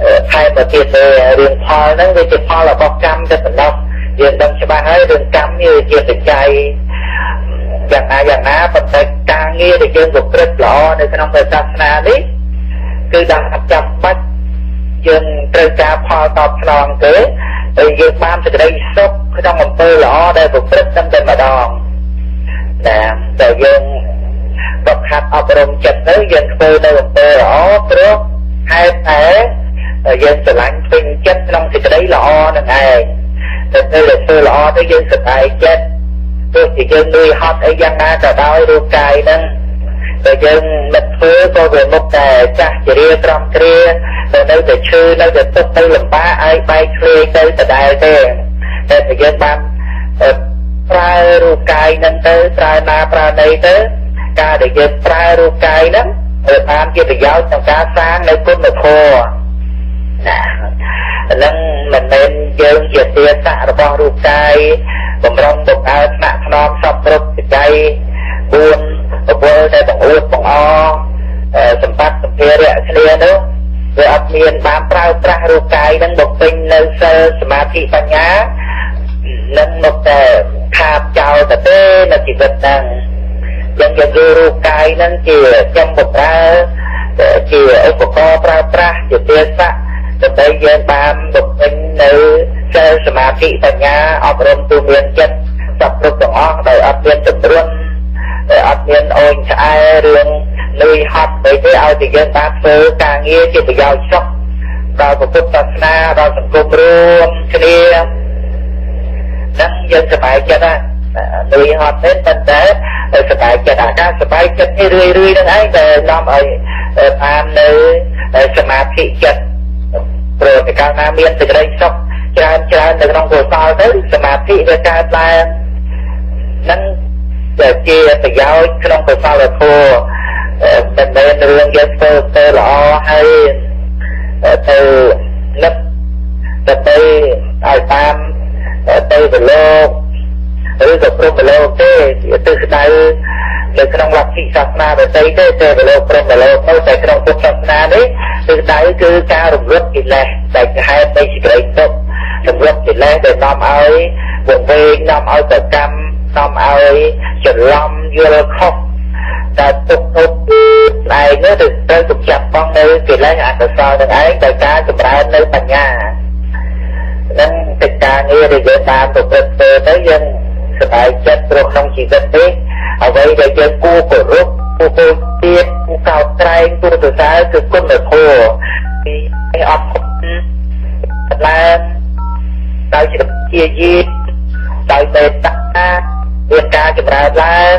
thay mà tiền về đường phò nó về tiền phò là bọc cam cho phần đông tiền đông cho ba hơi đường cam như tiền được chạyอย่างណាយ៉ាងណាប៉ុន្តែការងារដែលយើងប្រព្រឹត្តល្អនៅក្នុងព្រះសាសនានេះគឺđangចាំបាច់យើងត្រូវការផលតបស្នងទេហើយយើងបានសេចក្តីសុខក្នុងអំពើល្អដែលប្រព្រឹត្តតែម្ដងតែតែយើងបកខាត់អប់រំចិត្តទៅយើងធ្វើនៅអំពើល្អព្រោះហេតុតែយើងស្រឡាញ់ពេញចិត្តក្នុងសេចក្តីល្អនឹងឯងតែពេលដែលធ្វើល្អទៅយើងសប្បាយចិត្តទោះជាយើងលុយហត់អីយ៉ាងណាក៏ដោយរូបកាយហ្នឹងតែយើងមិនធ្វើក៏វាមុខតែចាស់ជារាត្រំគ្រាទៅនៅតែឈឺនៅតែទុកទៅលំបាកឲ្យបែកឃ្លាយទៅដដែលទេតែតែយើងបានប្រើរូបកាយហ្នឹងទៅប្រើណាប្រើណីទៅការដែលយើងប្រើរូបកាយហ្នឹងវាបានជាប្រយោជន៍ក្នុងការសាងនៅគុណធម៌ណាហ្នឹងមិនមែនយើងជាទាស័ករបស់រូបកាយបំរុងបង្កើតថ្នាក់ថ្នមសពគ្រប់ចៃបួនប្រវល់តែបង្អួតបង្អសម្បត្តិសម្ភារៈគ្នានោះវាអត់មានបានប្រើប្រាស់រូបកាយនឹងបំពេញនៅសិលសមាធិបញ្ញានឹងមកតែខាតចោលទៅទេនៅជីវិតហ្នឹងយើងយើងយករូបកាយនឹងជាចំបប្រើជាឧបករណ៍ប្រើប្រាស់ជាទាស័កដើម្បីយើងបានបំពេញនៅសិលសមាធិបញ្ញាអប់រំទូមានចិត្តសពគ្រប់ទាំងអស់ដោយអត់មានទម្រុនអត់មានអូនឆ្អែរឿងលុយហត់ទៅទេឲ្យតែយើងបានធ្វើការងារជាប្រយោជន៍សុខដល់ពុទ្ធសាសនាដល់សង្គមរួមគ្នាហ្នឹងយើងសប្បាយចិត្តណាលុយហត់ទេប៉ុន្តែសប្បាយចិត្តអាការសប្បាយចិត្តនេះរឿយរឿយហ្នឹងឯងដែលនាំឲ្យបាននៅសមាធិចិត្តព្រោះតែកាលណាមានសេចក្តីសុខច្រើនច្រើននៅក្នុងកុសលទៅសមាធិវាកើតឡើងហ្នឹងជាប្រយោជន៍ក្នុងកុសលធម៌មិនមែនរឿងយើងធ្វើទៅល្អហើយទៅនឹកទៅទៅឲ្យតាមទៅប្រឡូកឬក៏ព្រមប្រឡូកទេទៅស្ដៅនៅក្នុងលទ្ធិសាសនាដទៃទេតែប្រឡូកព្រមប្រឡូកទៅតែក្នុងពុទ្ធសាសនានេះគឺស្ដៅគឺការរំលត់កិលេសដែលហេតុនៃសេចក្តីទុក្ខរំលត់កិលេសដែលនាំឲ្យវង្វេងនាំឲ្យប្រកម្មនាំឲ្យច្រឡំយល់ខុសតែទុកទុកឯងនោះទៅត្រូវទប់ចាប់បងនៅកិលេសអកុសលទាំងឯងដោយការចម្រើននៅបញ្ញានឹងកិច្ចការងារដែលយើងបានប្រព្រឹត្តទៅទៅយើងសប្បាយចិត្តព្រោះក្នុងជីវិតនេះអ្វីដែលយើងគួរគោរពគួរគោរពទៀតគួរកោតក្រែងគួរសរសើរគឺគុណធម៌ពីអត់ឡើងដោយជាយាមដោយមេត្តាមានការចម្រើនឡើង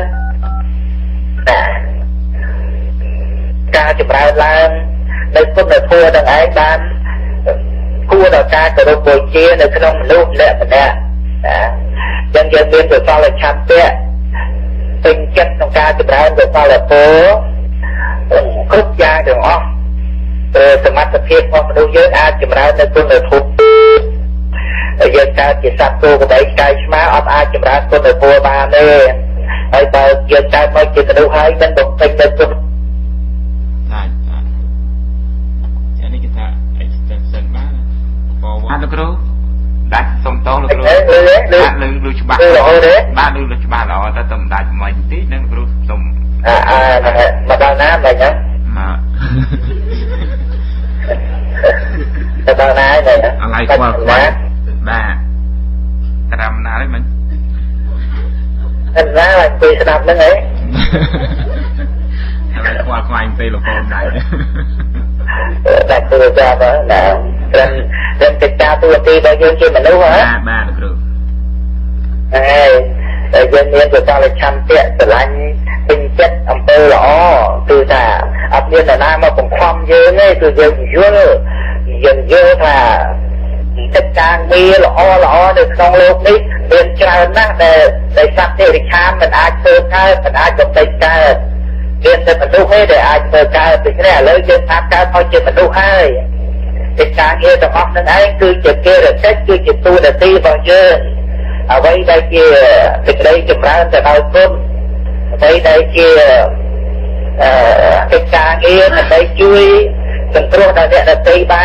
ការចម្រើនឡើងនៅគុណធម៌ទាំងឯងបានគួរដល់ការគោរពបូជានៅក្នុងមនុស្សម្នាក់ម្នាក់ណាចឹងយើងមានកុសលឆន្ទៈពេញចិត្តក្នុងការចម្រើនកុសលធម៌គ្រប់យ៉ាងទាំងអស់សមត្ថភាពរបស់មនុស្សយើងអាចចម្រើននៅគុណធម៌យើងកើតជាសត្វគោក្បីកាយឆ្មាអត់អាចចម្រើនគុណធម៌បានទេហើយបើយើងកើតមកជាមនុស្សហើយមិនបំពេញទៅគុណអាចចានេះគេថា extension បានបាទលោកគ្រូដាច់សុំតោលោកគ្រូបាទលឺលឺច្បាស់បាទលឺលឺច្បាស់ល្អតែតែដាច់មិនបន្តិចនឹងលោកគ្រូសុំអើអើមកដល់ណាមិនហ្នឹងមកទៅដល់ណាហ្នឹងអឡៃខ្វល់ខ្វល់បាទត្រាំណាហើយមិញអត់ណាអង្គុយស្ដាប់ហ្នឹងហ៎អឡៃខ្វល់ខ្វាយពេលលោកកូនដែរតែគឺចាប់ណាត្រឹមត្រឹមកិច្ចការទូទីរបស់យើងជាមនុស្សហ៎បាទបាទលោកគ្រូហើយតែយើងមានកុសលឆន្ទៈស្រឡាញ់ពេញចិត្តអំពើល្អគឺថាអត់មាននរណាមកបង្ខំយើងទេគឺយើងយល់យើងយល់ថាកិច្ចការងារល្អល្អនៅក្នុងលោកនេះមានច្រើនណាស់ដែលដែលសត្វទេរិឆានមិនអាចធ្វើកើតមិនអាចបំពេញកើតមានតែមនុស្សទេដែលអាចធ្វើកើតដូច្នេះឥឡូវយើងអាចកើតឲ្យជាមនុស្សហើយកិច្ចការងារទាំងអស់នឹងឯងគឺជាកិច្ចកិច្ចគឺជាទូនាទីរបស់យើងអ្វីដែលជាសេចក្តីចម្រើនទៅដល់គុណអ្វីដែលជាអឺកិច្ចការងារដើម្បីជួយសង្គ្រោះដល់អ្នកដទៃបាន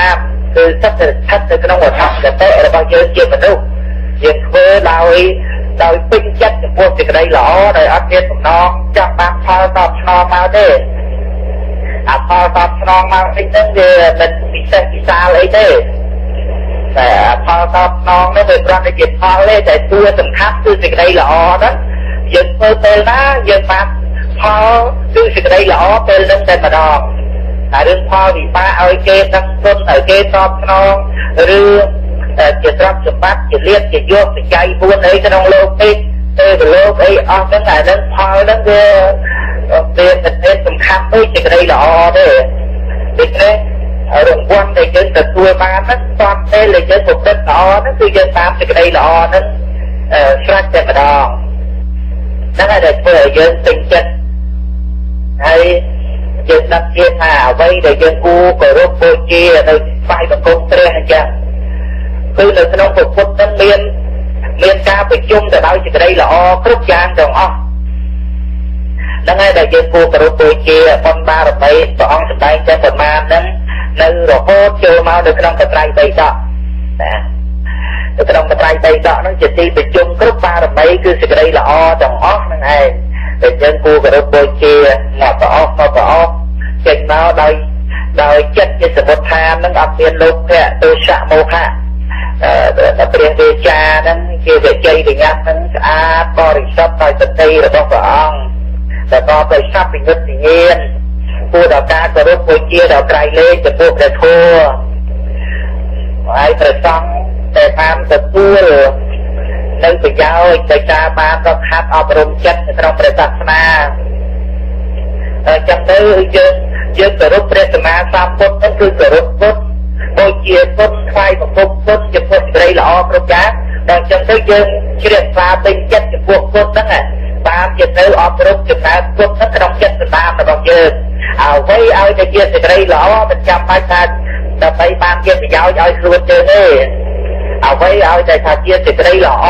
គឺសិតតែស្ថិតនៅក្នុងអត្ថកតេរបស់យើងជាមនុស្សយើងធ្វើដោយដោយពេញចិត្តចំពោះសេចក្តីល្អដោយអត់មានបំណងចង់បានផលតបស្នងមកទេអាផលតបស្នងមកអីហ្នឹងវាមិនពិសេសពិសាលអីទេតែផលតបស្នងនេះវាគ្រាន់តែជាផលទេតែតួសំខាន់គឺសេចក្តីល្អហ្នឹងយើងធ្វើពេលណាយើងបានផលគឺសេចក្តីល្អពេលហ្នឹងតែម្ដងតែរឿងផលវិបាកឲ្យគេដឹងគុណឲ្យគេតបស្នងឬជាទ្រព្យសម្បត្តិជាលៀបជាយកបច្ច័យពួនអីក្នុងលោកនេះទេវលោកអីអស់ហ្នឹងអាហ្នឹងផលហ្នឹងវាវាเป็นសំខាន់ដូចសេចក្តីល្អទេដូច្នេះរង្វាន់ដែលយើងទទួលបានហ្នឹងតាមពេលដែលយើងប្រព្រឹត្តល្អហ្នឹងគឺយើងតាមសេចក្តីល្អហ្នឹងស្រេចតែម្ដងហ្នឹងហើយដែលធ្វើឲ្យយើងពេញចិត្តហើយយើងដឹងជាថាអ្វីដែលយើងគួរគោរពបូជានៅស្វ័យបង្គំព្រះអញ្ចឹងគឺនៅក្នុងពុទ្ធនឹងមានមានការប្រជុំទៅដោយសេចក្តីល្អគ្រប់យ៉ាងទាំងអស់ហ្នឹងហើយដែលយើងគួរគោរពបូជាបុណ្យបារមីព្រះអង្គសម្ដែងចេះប្រមាណហ្នឹងនៅរហូតចូលមកនៅក្នុងបត្រៃបិដកណានៅក្នុងបត្រៃបិដកហ្នឹងជាទីប្រជុំគ្រប់បារមីគឺសេចក្តីល្អទាំងអស់ហ្នឹងឯងដែលយើងគួរគោរពបូជាមកប្រអប់មកប្រអប់ចេញមកដោយដោយចិត្តជាសមុទ្ឋានហ្នឹងអត់មានលោភៈទោសៈមោហៈអឺព្រះវិចាហ្នឹងជាវិជ័យវិញ្ញាណហ្នឹងស្អាតបរិសុទ្ធដោយសតិរបស់ព្រះអង្គតែក៏ដោយសព្វវិនិច្ឆ័យញាណគួរដល់ការគោរពបូជាដល់ក្រៃលែងចំពោះព្រះធម៌ហើយព្រះសង្ឃតែបានទទួលនៅប្រយោជន៍ដោយការបានប្រកាសអប់រំចិត្តនៅក្នុងព្រះសាសនាអញ្ចឹងទៅយើងយើងគោរពព្រះសម្មាសម្ពុទ្ធហ្នឹងគឺគោរពពុទ្ធបូជាពុទ្ធថ្វាយបង្គំពុទ្ធចំពោះសេចក្តីល្អគ្រប់យ៉ាងដល់អញ្ចឹងទៅយើងជ្រះថ្លាពេញចិត្តចំពោះពុទ្ធហ្នឹងបានជាទៅអប់រំចំណែកពុទ្ធហ្នឹងក្នុងចិត្តសន្តានរបស់យើងអ្វីឲ្យតែជាសេចក្តីល្អមិនចាំបាច់ថាដើម្បីបានជាប្រយោជន៍ឲ្យខ្លួនយើងទេអ្វីឲ្យតែថាជាសេចក្តីល្អ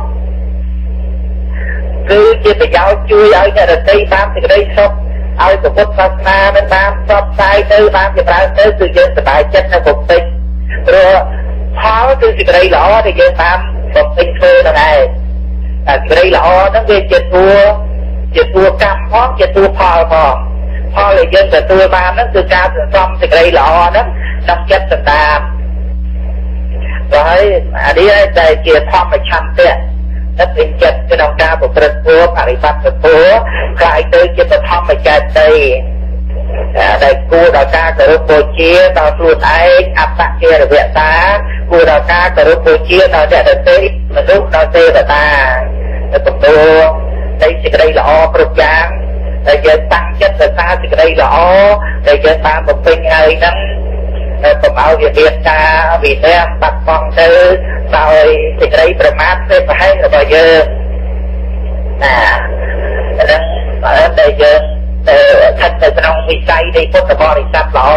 គឺជាប្រយោជន៍ជួយឲ្យអ្នកដទៃបានសេចក្តីសុខឲ្យពុទ្ធសាសនានឹងបានផ្សព្វផ្សាយទៅបានចម្រើនទៅគឺយើងសប្បាយចិត្តនៅពុទ្ធិព្រោះផលគឺសេចក្តីល្អដែលយើងបានបំពេញធ្វើហ្នឹងឯងតែសេចក្តីល្អហ្នឹងវាជាតួជាតួកម្មផងជាតួផលផងផលដែលយើងទទួលបានហ្នឹងគឺការសន្សំសេចក្តីល្អហ្នឹងក្នុងចិត្តសន្តានហើយអានេះតែជាធម្មឆន្ទៈទឹកពេញចិត្តក្នុងការប្រព្រឹត្តធម៌បរិបត្តិធម៌កលายទៅជាបឋមចេតីដែលគួរដល់ការគោរពបូជាដល់ខ្លួនឯងអត្តជារវតាគួរដល់ការគោរពបូជាដល់អ្នកដទៃមនុស្សដល់ទេវតាទៅទទួលនៃសេចក្តីល្អគ្រប់យ៉ាងដែលយើងតាំងចិត្តទៅតាមសេចក្តីល្អដែលយើងបានបំពេញហើយហ្នឹងតែកុំឲ្យវាមានការវិន័យបាត់បង់ទៅដោយសេចក្តីប្រមាថទេប្រហែលរបស់យើងណាហ្នឹងបើតែយើងទៅស្ថិតនៅក្នុងវិស័យនៃពុទ្ធបរិស័ទល្អ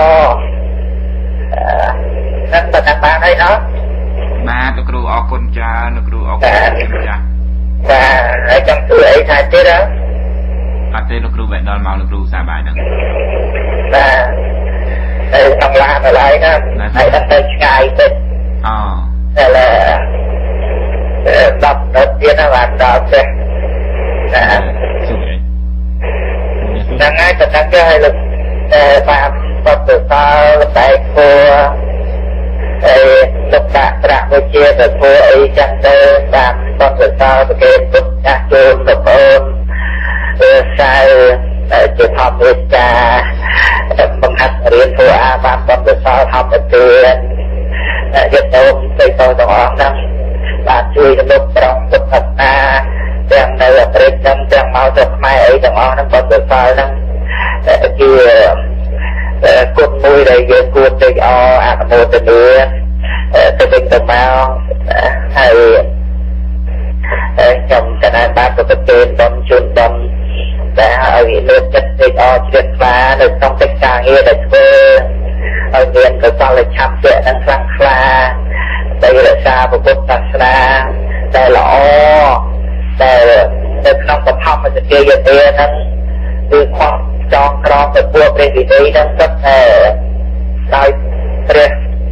ហ្នឹងតែបានហើយអត់បាទលោកគ្រូអរគុណច្រើនលោកគ្រូអរគុណចា៎បាទហើយចង់ធ្វើអីថាទៀតអត់អត់ទេលោកគ្រូបែរដល់មកលោកគ្រូសាបាយហ្នឹងបាទទៅតាមឡានទៅហើយណាហើយដល់ទៅឆ្ងាយទៅអូតែឡែដប់ដប់ទៀតណាបានដល់ផ្ទះណាហ្នឹងហើយតែដល់ទៅឲ្យលោកតែបានបបទៅដល់តែគួរអីលោកដាក់ប្រាក់វិជាទៅគួរអីចឹងទៅបានបបទៅដល់ប្រកេតពុទ្ធចាស់ជូនលោកអូនអឺសៅជាធម្មវិចាបង្ហាត់រៀនធ្វើអាបានបបទៅដល់ធម្មទានយត្តោទៅទៅទាំងអស់ហ្នឹងបានជួយលោកប្រងពុទ្ធសាសនាទាំងនៅអប្រិយទាំងទាំងមកទៅខ្មែរអីទាំងអស់ហ្នឹងបបទៅដល់ហ្នឹងជាគុណមួយដែលយើងគួរទៅអអនុមោទនាទៅវិញទៅមកហើយខ្ញុំកណាបានប្រតិបត្តិបំជូនបំតែឲ្យលើកចិត្តទៅអជ្រះថ្លានៅក្នុងកិច្ចការងារដែលធ្វើឲ្យមានកុសលឆន្ទៈនិងខ្លាំងក្លាដើម្បីរក្សាពុទ្ធសាសនាដែលល្អតែនៅក្នុងបឋមសច្ចយទេហ្នឹងគឺខុសចងក្រងទៅពួកព្រះវិន័យហ្នឹងសុទ្ធតែដោយព្រះ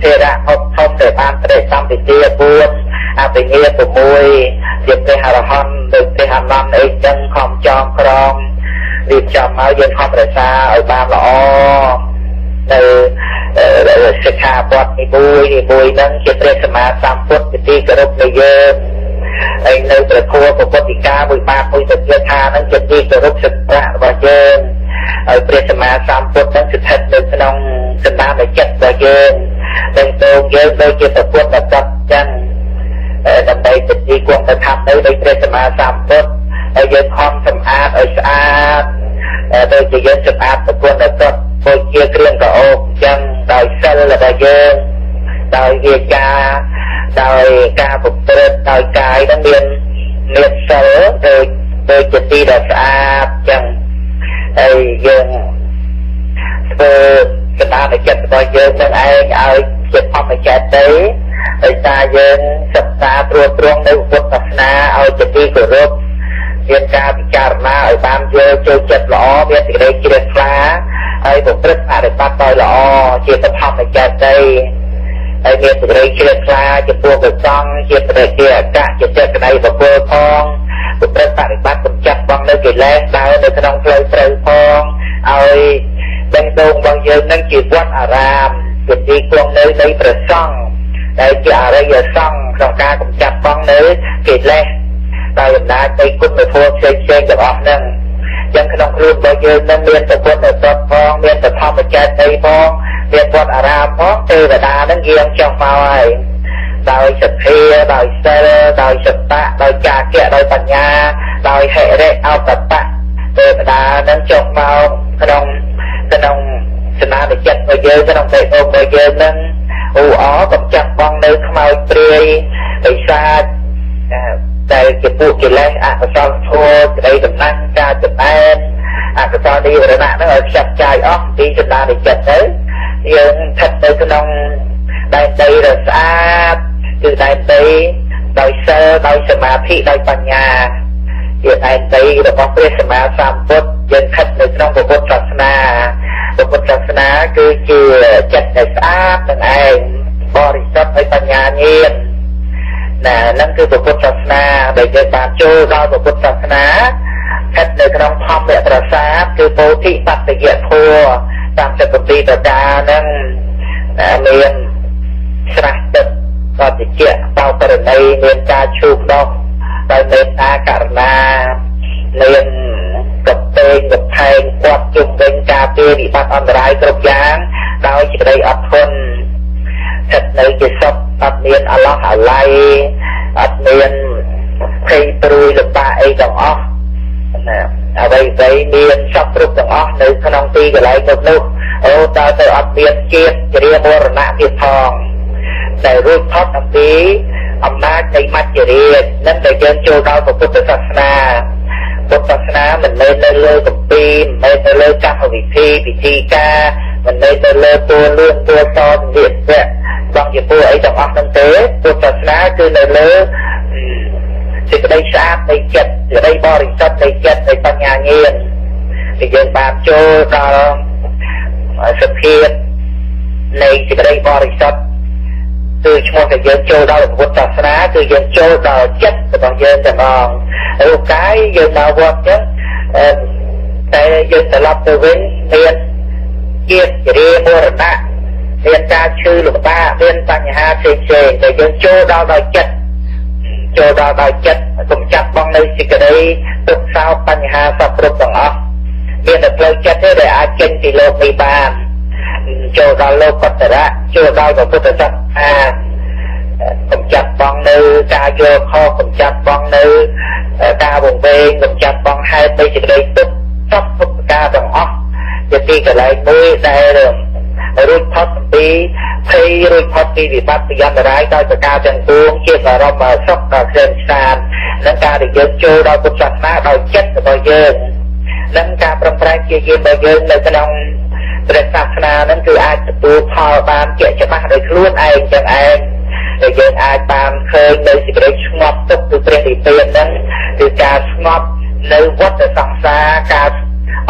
เทระพบทบแต่บ้านประเดชสัมปิเตียบุญอาปิเงียปุมวยเจ็บเตหารหันเด็กเตหันมันเอกจังคอมจองครองรีบจำเอาเย็นคอมประชาเอาบ้านละอ้อในสิกขาบทในบุยในบุยนั้นเจ็บเตสมาสามพุทธที่กระรุบในเยินไอ้ในประโคปปติกาบุยปาบุยตะเกียทานั้นเจ็บที่กระรุบสักระบะเยินไอ้เตสมาสามพุทธนั้นสุดท้ายเป็นขนมสนามในเจ็บบะเยินเป็นโตเยินโดยเจ็บตะพุทธแบบจับจังดังใดเป็นที่กวงกระทำในในเตสมาสามพุทธไอ้เยินคอมสำอาดไอ้สะอาดโดยจะเยินสำอาดตะพุทธแบบจับโดยเกี่ยวเครื่องกระโอกจังโดยเซลล์และโดยเยินโดยเวียกาโดยการปลุกเตือนโดยกายนักเรียนเรียนเสริมโดยโดยจิตที่สะอาดจังไอ้ยังเปิดกระดาษในจัดโดยเยินนั่งไอ้เอาเจ็บพอมในจัดได้ไอ้ตาเยินสัปดาห์ตรวจตรวงในอุปสรรคนาเอาจิตที่กระรุบเรียนการพิจารณาไอ้ตามเยอะเจอจัดล้อเรียนสิ่งใดกิเลสฟ้าไอ้บุตรอาจจะปัดต่อยล้อเจ็บพอมในจัดได้ไอ้เมียสุดเลยเชื่อคลาจะพวกกระซองเชื่อสุดเลยเชื่อกะจะเจอกันในแบบเบอร์พองบุตรปฏิบัติผมจับบังเลยกิเลสดาวในขนมเพลย์เพลย์พองเอาดังตรงบางยืนนั่งจีบวัดอารามจุดดีกลงเลยในประซองไอ้จะอะไรอย่าซองสองการผมจับบังเลยกิเลสดาวอย่างนั้นไปกุ้งไปพวกเชงเชงกับออกนั่งยังขนมครูบางยืนนั่งเรียนแต่คนแต่ตัดพองเรียนแต่ทอมไปแจกไอ้พองเรียนวัดอารามพร้อมเทวดานั่งเยี่ยมจ้องมาไว้โดยสัตย์เทียโดยเซลโดยสัตตะโดยจาเกะโดยปัญญาโดยเหตุเรเอาตัตตะเทวดานั่งจ้องมาขนมขนมชนะในจัดไปเยอะขนมไปโอมไปเยอะนั่งอูอ๋อกับจับบังในขมายเปรียไปซาแต่จะพูดกันแล้วอ่ะซ้อมโชว์ในตำนานการจัดแอนอ่ะก็ตอนนี้ระดับนั่งเอาจับใจอ๋อที่ชนะในจัดเลยยังถัดไปขนมได้ใจระสาบคือได้ใจโดยเซอร์โดยสมาธิโดยปัญญายังได้ใจเราบอกเรื่องสมาสามพุทธยังถัดในขนมพระพุทธศาสนาพระพุทธศาสนาคือคือจัดในสาบนั่นเองบริสุทธิ์ในปัญญาเงียบน่ะนั่นคือพระพุทธศาสนาโดยเกิดการโจเราพระพุทธศาสนาถัดในขนมธรรมแบบประสาทคือโพธิปัจจเยทัวตามจักรปีตดานั่งเรียนสระตึกก็จะเกี่ยเตาประเดี๋ยวเรียนการชูดอกโดยเมตตาการนาเรียนกับเตงกับไทยกวาดจุ่มเป็นกาเปียดิบัติอันตรายกรบยางโดยจะได้อัดทนถัดในจะสอบอัดเรียนอัลลอฮ์อะไรอัดเรียนเพลงปรุยหรือปะไอ้ดอกอ๋ออะไรไปเรียนสับรูปต่างๆในขนมตีกับไรกับลูกโอ้ตาเตออัดเรียนเกียรติเรียนมรณะเกียรติทองแต่รูปทอดอันนี้อำนาจในมัจจเรียนนั่นแต่เยินโจดาวของพุทธศาสนาพุทธศาสนามันไม่ได้เลิกกับปีไม่ได้เลิกการวิธีวิธีการมันไม่ได้เลิกตัวเรื่องตัวตอนเดียดเนี่ยบางอย่างพวกไอ้ดอกอักนั่นเต้พุทธศาสนาคือในเลิกจะได้สะอาดในจิตจะได้บริสุทธิ์ในจิตในปัญญาเงียบที่ยังบาปโจเราสเพียรในจะได้บริสุทธิ์คือช่วงที่ยังโจเราพุทธศาสนาคือยังโจเราจิตแต่บางยังแต่มองรูปกายยังเราวัดเนี่ยแต่ยังแต่รับตัวเว้นเรียนเกียรติเรียนมรณะเรียนการชื่อหลวงตาเรียนปัญญาเฉยเฉยแต่ยังโจเราเราจิตโจเราเราจิตผมจับบางในสิ่งใดตุกสาวปัญญาสับรูปต่างอ๋อเรียนแต่เพลย์จัดได้อาเจนติโลกในบ้านโจเราโลกปัตตระโจเรากับพุทธศาสนาผมจับบางในการโยคอผมจับบางในการบ่งเบงผมจับบางให้ไปสิ่งใดตุกซับทุกการต่างอ๋อจะตีกับไรมุ้ยได้เริ่มรุ่นพัฒปีให้รุ่นพัฒปีวิบัติยันร้ายได้จากการจังตูงเชื่อเรามาซับกับเซนซานนั่นการเดินโจเราพุทธศาสนาเราเจ็ดเราเยินนั่นการปรำปรายเกี่ยวกับเยินในขนมประศาสนานั่นคืออาจจะตูพอบานเกี่ยจะมาโดยคล้วนเองจังเองโดยเยินอาจบานเคยในสิ่งใดสงบตกคือเปลี่ยนเปลี่ยนนั้นคือการสงบในวัฏสังสารการอ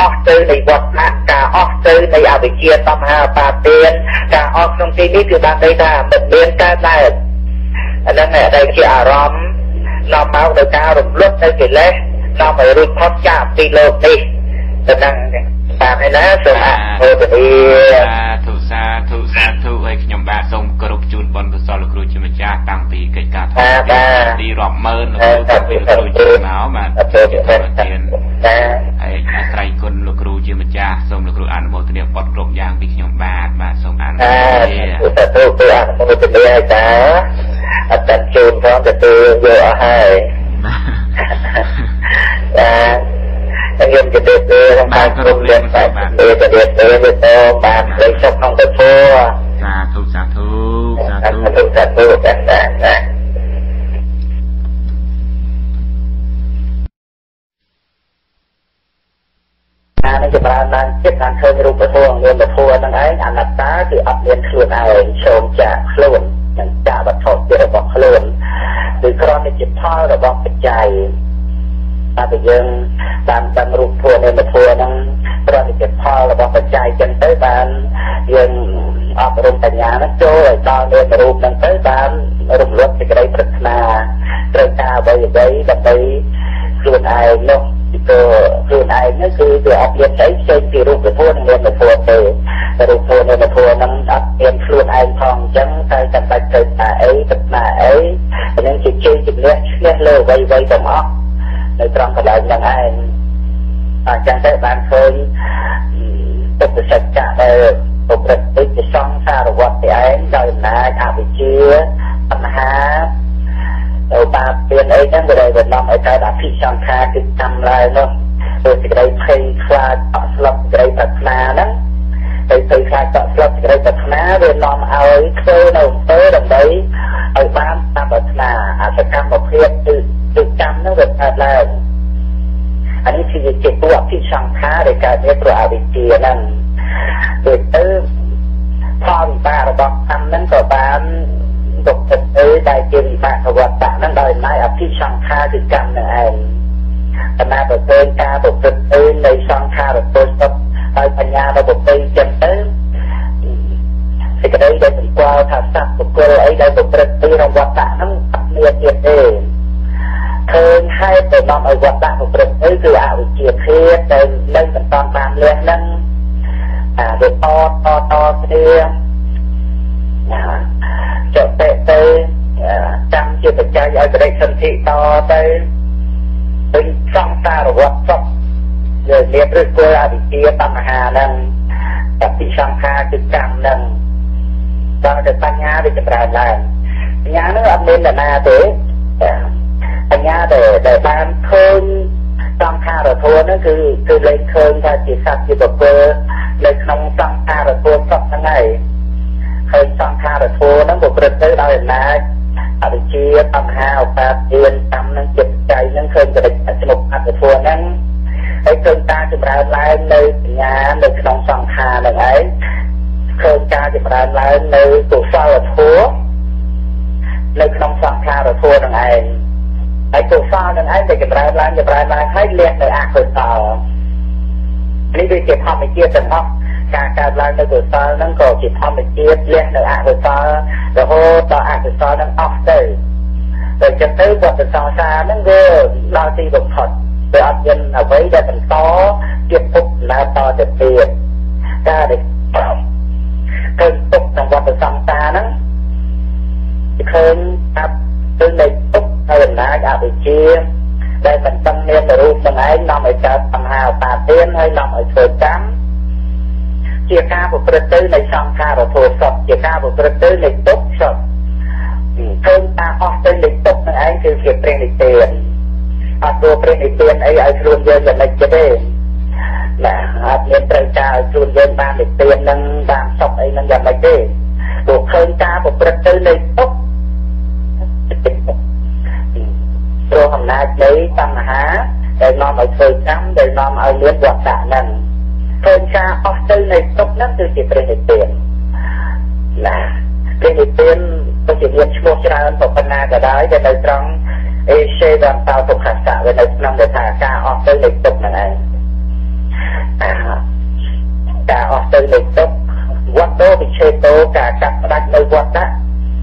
ออกตื้อในวัดนะการออกตื้อในอวิเชียต้มหาปาเตียนการออกตรงที่นี้คือบางได้ท่าเหมือนเลี้ยงการได้อันนั้นแหละได้ที่อารมณ์นำเอาโดยการรุมลุกในกิเลสนำไปรุดพ้นจากตีโลกนี้จะนั่งตามให้นะสมาโอปนีทุสาทุสาทุให้ขยมบาทรงกรุบจูนบนกุศลครูจิมจ่าตั้งปีเกิดการทำตีรอบเมินครูตั้งปีครูจิมหนาวมาเกิดการเตียนไอ้อาศัยคนลูกครูจิมจ่าทรงลูกครูอ่านโมทเนียปอดกลมยางปีขยมบาทมาทรงอ่านทุสาทุคืออ่านโมทเนียจ้าอาจารย์จูนพร้อมจะตีเยอะให้แต่ยังจะเดือดเดือดทางกลุ่มเรียนไปเดือดเดือดเดือดเดือดเดือดบานเลยชอบน้องตะโพสาธุสาธุสาธุสาธุกันนะนะนั่นจะมานั่งเก็บการเคยรูปทวงเรียนตะโพนั่งไอ้อนัตตาคืออับเรียนคลื่นไอ้ชมจากคลื่นอย่างจ่าบัดทอดเจริญบอกคลื่นหรือกรณีจิตท่อระบอกปัจจัยมาไปยังตามตามรูปทัวในมาทัวนั้นเราจะเก็บพ่อเราบอกปัจจัยจนtớiบ้านยังออกรูปปัญญานั้นโจ้ตอนเรียนรูปนั้นtớiบ้านรูปรถจะได้พัฒนาเรื่องตาไปอย่างไรแบบไปส่วนไอ้เนาะตัวส่วนไอ้นั่นคือตัวออกเรียนใช้เชิงที่รูปทัวในเรียนมาทัวไปแต่รูปทัวในมาทัวนั้นออกเรียนส่วนไอ้ทองจังใครจะไปเกิดตาไอ้พัฒนาไอ้นั่นคือเชิงจุดเนี้ยเนี้ยเลยไวไวตรงออกในตรองกระดาษยังไงอาจารย์ได้บานเคยตกสัจจะในปกติจะช่องสารวัตรไอ้โดยนายอาวิเชียปัญหาเราตาเปลี่ยนไอ้นั่นไปเลยวันน้องไอ้การอภิช่องคาคือทำอะไรเนาะโดยจะได้เพลงคลาดต่อสลับจะได้ปัฒนานั้นไปเพลงคลาดต่อสลับจะได้ปัฒนาเรียนน้องเอาเคยเราเตอร์ดังใดเอาบ้านตามปัฒนาอาจจะทำแบบเพียรตื่นตื่นจำนั่นเป็นอะไรอันนี้คือจิตตัวที่ช่างค้าในการเรียกตัวอวิเชียนั่นโดยเติมพ่อมีป้าเราบอกทำนั้นก็บ้านตกเป็นเอ้ยได้เจริญมาขวัตตะนั่นโดยนายอภิช่างค้าคือกรรมนั่นเองแต่มาแบบเติมตาตกเป็นเอ้ยในช่างค้าแบบตัวตบโดยปัญญาเราบอกไปจนเติมสิ่งใดได้ถึงกว่าถ้าสักบุคคลไอ้ได้ตกเป็นเอ้ยเราวัตตะนั่นเนียเทียบเองเคยให้ไปนำเอาวัดต่างของประเทศคืออาวิเชียเทศในเรื่องต่างๆตามเรื่องนั้นอ่าโดยต่อต่อต่อเรียงจะเตะเตะจำเชื่อใจเอาไปได้สันติต่อไปเป็นสังสารวัฏสับเรื่องเรียบเรื่องกลัวอาวิเชียปัญหานั้นแต่ที่สังขารจุดจำนั้นเราจะปัญญาไปจะปราบได้ปัญญาเนื้ออันนี้แหละนาเต๋ปัญญาเดี๋ยวเดี๋ยวบ้านเคยสังขารทัวนั่นคือคือเลยเคยถ้าจิตสัตว์จิตแบบเบอร์เลยขนมสังขารทัวสับทั้งไงเคยสังขารทัวนั่นบุกเรื่องเราเห็นนะอวิเชียปัญหาเอาตาเตียนทำนั่งจิตใจนั่งเคยจะได้สนุกอัตทัวนั่งไอ้เคยตาจะมาไล่ในปัญญาในขนมสังขารนั่นไอ้เคยตาจะมาไล่ในตัวเศร้าทัวในขนมสังขารทัวนั่นไอ้ไอ้ตัวฟ้านั่นไอ้เด็กจะปลายลายจะปลายลายให้เลี้ยงในอาคนต่อนี่คือเก็บทำไอ้เจี๊ยบแต่เพราะการการลายในตัวฟ้านั่นก็เก็บทำไอ้เจี๊ยบเลี้ยงในอาคนต่อแล้วพอต่ออาคนต่อนั่นออกเตยแต่จะเตยบทเป็นสองซานั่นก็เราตีบทถอดไปอัดยันเอาไว้ได้เป็นต่อเก็บปุ๊บแล้วต่อจะเปลี่ยนก็เด็กเกินปุ๊บทางบทเป็นสองซานั้นเคยครับซึ่งในปุ๊บให้เป็นนายอาวิเชียได้เป็นตั้งเนียนรูปตั้งไอ้นำไอ้การทำหาตาเตียนให้นำไอ้เกิดจำเจียก้าบุตรตื้อในช่องข้าเราโทรศัพท์เจียก้าบุตรตื้อในตุ๊กสดเพิ่มตาออกเป็นในตุ๊กนั่นไอ้คือเก็บเปลี่ยนในเตียนอาตัวเปลี่ยนในเตียนไอ้ไอ้รวมเยอะอย่างไรจะได้นะอาเนียนเตยจ่ารวมเยอะบ้านในเตียนนั่งบ้านศพไอ้นั่งอย่างไรได้บุกเพิ่มตาบุตรตื้อในตุ๊กตัวทำนายlấyปัญหาđểนำเอาเคยจำđểนำเอาเลี้ยงวัฏฏะนั้นเคยชาออกตื้อในตกนั้นคือจิตเป็นเหตุเปลี่ยนนะเป็นเหตุเปลี่ยนก็จะเรียนชั่วชราอันตกปัญหาก็ได้แต่ในตรงเอเชียวันตาตกขัดสะในในนำในทางการออกตื้อในตกนั่นเอง cả ở từ lịch tốc quát đó bị chơi tố cả cặp đặt nơi quát đó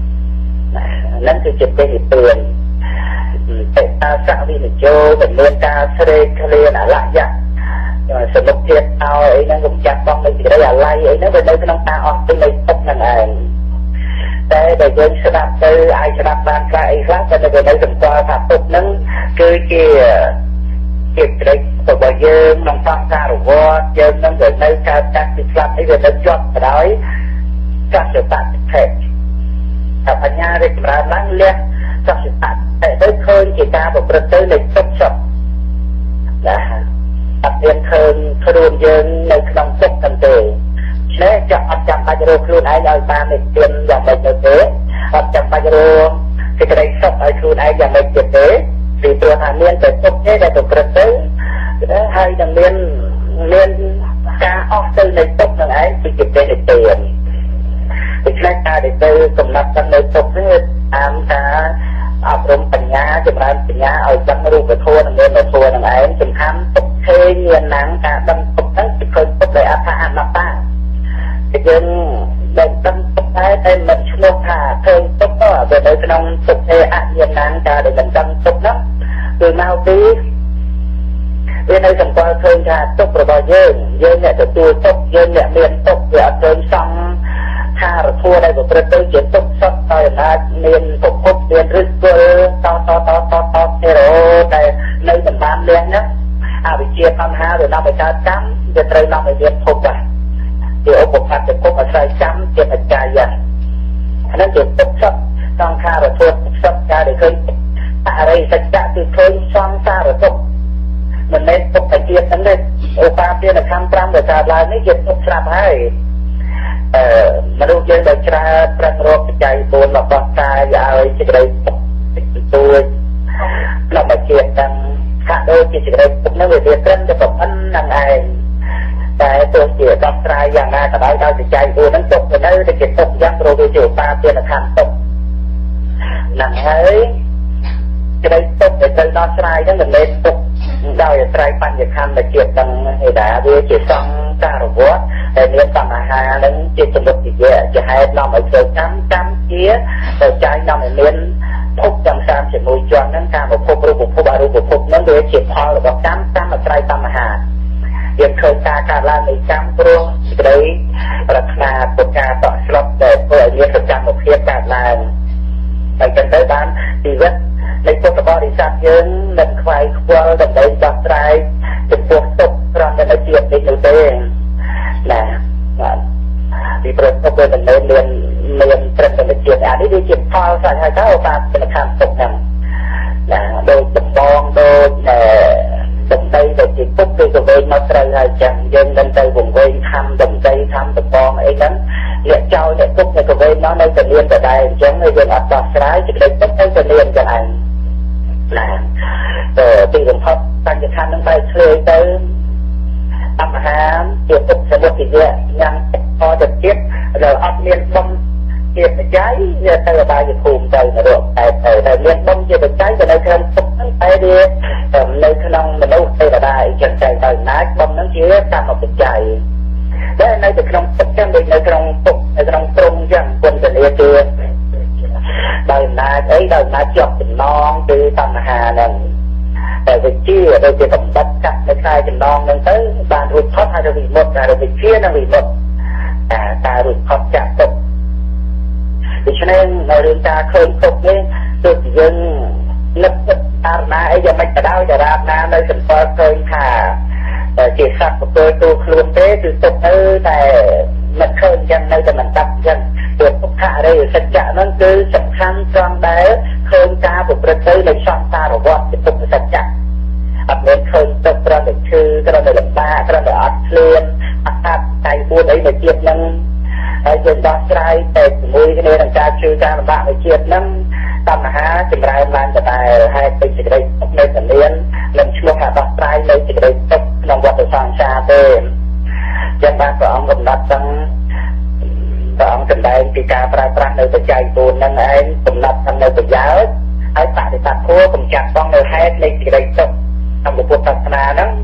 nênคือจิตเป็นเตือนแต่ตาสามีมันโจมันเลื่อนตาเสด็จทะเลน่ะละยะสมมติเทียบเอาไอ้นั่นผมจับต้องในสิ่งใดอะไรไอ้นั่นเป็นในขนมตาออกเป็นในตกนั่นเองแต่โดยเฉพาะสนับตือไอ้สนับบ้านใครไอ้ครั้งแต่ในในสังกัดผัดตกนั้นคือเกี่ยเกี่ยเด็กตัวเยิมน้องฟังซาหรือว่าเยิมนั่งเดินในการจัดกิจกรรมให้เดินยอดไปได้จัดจะตัดแขกแต่ปัญญาเรื่องการล้างเลี้ยจัดจะตัดแต่ได้เคยกิจการแบบประตูในตกสดนะตัดเรียนเคินขรุนเยินในขนมตกกันเตยเนื่องจากอัดจำปัจจุบันครูนไอ้ลอยมาในเตียนอย่างไม่เจออัดจำปัจจุบันที่จะได้สอบไอ้ครูนไอ้อย่างไม่เจอสี่ตัวหาเลี้ยนแต่ตกเนี่ยได้ตัวประตูให้ดังเลี้ยนเลี้ยนการออกตื่นในตกนั่นไอ้ที่จะเป็นในเตียนที่ใช้การได้เจอกำลังตั้งในตกเนี่ยตามการอารมณ์ปัญญาจำนวนปัญญาเอาจังรูปไปทัวร์นั่นเองไปทัวร์นั่นไอ้จนทำตกเทเงียนหนังการดังตกทั้งที่เคยตกเลยอาภาอันมาป้าจะยังเดินตั้งตกได้แต่มันชั่วโมงผ่าเคยตกก็เดินไปนองตกเทอันเงียนหนังการเดินตั้งตกนั้นคือมาตีเรื่องในสังกัดเคยการตกประบายเยินเยินเนี่ยจะตัวตกเยินเนี่ยเมียนตกเดี๋ยวเดินซังถ้าเราทัวร์ได้แบบประตูเจ็ดตกซัดต่อยนะเมียนตกคบเมียนรึกเกอร์ต่อต่อต่อต่อต่อเทโรแต่ในสังกัดเลี้ยงนะอาวิเชียพันห้าหรือนำไปการจำจะเตยนำไปเรียนพบกันเดี๋ยวผมพาจะพบอาศัยจำเจ็บใจอย่างนั้นจุดตกซัดต้องฆ่าเราทัวร์ตกซัดการได้เคยอะไรสัจจะคือเคยซ้อนซาหรือตกมันในตกไปเกียรนั้นเลยโอปาเปียนคำปรำแต่การลายไม่เก็บตกสลับให้มนุษย์ยังได้ชราประโรคใจโดนหลอกบอกตายอะไรจะได้ตกติดตัวเรามาเกียรกันข้าโดยจะได้ตกนั่งเรียนเต้นจะตกอันนั่งไอแต่ตัวเกียรต้องตายอย่างน่าแต่ได้ได้ใจโดนนั้นตกไปได้จะเก็บตกยังโรดูจิ๋วปาเปียนคำตกนั่งไอจะได้ตกแต่ใจนอนตายทั้งหมดเลยตกได้ตายปัญญาคันแต่เกียรตังเหตุใดด้วยเกียรซังซาหรือว่าแต่เนื้อสัมมาหานั้นจิตสมบูรณ์อีกเยอะจะให้นำไปเจอจำจำเกี้ยแต่ใจนำไปเน้นพบจำสามเฉยจวนนั้นการบอกพบรูปพบอารมณ์พบนั้นโดยเฉียบพอหรือว่าจำจำมาใจสัมมาหายังเคยการการลาในจำกลัวจะได้รักษาปกการต่อสลับแต่เพื่อเนื้อสัจจ์มาเพียบการลาไปกันได้บ้านดีวัดในพวกบริษัทยืนดันควายควายดันได้ดับใจจนพวกตกรอนในเจียบในตัวเองนะที่ประสบการณ์ในเรียนเรียนประสบการณ์เจียบอันนี้ดีเจียบพอสายให้เขาตามเป็นคำตกนั่งนะโดยจำลองโดยดมใจโดยจิตปุ๊บคือตัวเองมาใส่ให้จังยืนดันใจวงเวงทำดมใจทำจำลองไอ้นั้นเนี่ยเจ้าเนี่ยปุ๊บในตัวเองnóในจะเรียนแต่ใดจังในเรื่องอัตราสายจะได้ปุ๊บในจะเรียนกันอันนะแต่ที่ผมพับตั้งใจทำตั้งใจเคยเติมทำอาหารเกี่ยวกับสมุทรเยอะยังพอจะเก็บเราอัดเรียนบ้องเก็บใจเนี่ยแต่ละใบจะภูมิใจนะด้วยแต่แต่แต่เรียนบ้องเก็บใจจะในขนมปุ๊บนั้นไปดีแต่ในขนมมันเอาแต่ละใบจังใจใจนักบ้องนั้นเชื่อตามมาเป็นใจและในแต่ขนมปุ๊บจังในขนมปุ๊บในขนมตรงยังคนจะเรียนเจอใบนาไอ้ใบนาจบเป็นน้องคือทำอาหารนั่นแต่ไปเชื่อโดยจะต้องบัดจับในชายเป็นน้องนั่นเต้บานรุ่นท็อปให้เราbịหมดเราไปเชื่อนั่นbịหมดแต่ตารุ่นท็อปจะตกดิฉันในเรื่องตาเคยตกนี่ตัวยังนึกตาหน้าไอ้ยังไม่กระด้างจะราบน้ำในสันปอเคยค่ะแต่เจียสัตว์ตัวตัวคลุนเต้คือตกเออแต่มันเคยยังในแต่มันตัดยังตัวพวกข้าได้สัจจะนั่นคือสำคัญตอนได้เคยตาบุประเทศในช่องตาหรือว่าจะตกสัจจะอันนี้เคยตกกระเด็นคือกระเด็นบ้ากระเด็นอัดเลียนอัดตัดใจบัวได้ในเจียบนั่งไอ้ยังดอกใจแต่มือในทางการชื่อการบ้าในเจียบนั่งตามหาสิ่งไรมันจะได้ให้ไปสิ่งใดตกในสัญญาณนั่งช่วงหาดอกใจในสิ่งใดตกลงวัดตัวฟังชาเต้ยังบ้านก็เอากำนัดตั้งก็เอาแสดงกิจการปราบปรามในปัจจัยตัวนั่นเองกำนัดทำในปัจจัยไอ้ปฏิบัติทั่วกำจัดต้องในแฮตในสิ่งใดตกทำบุพศาสนานั้น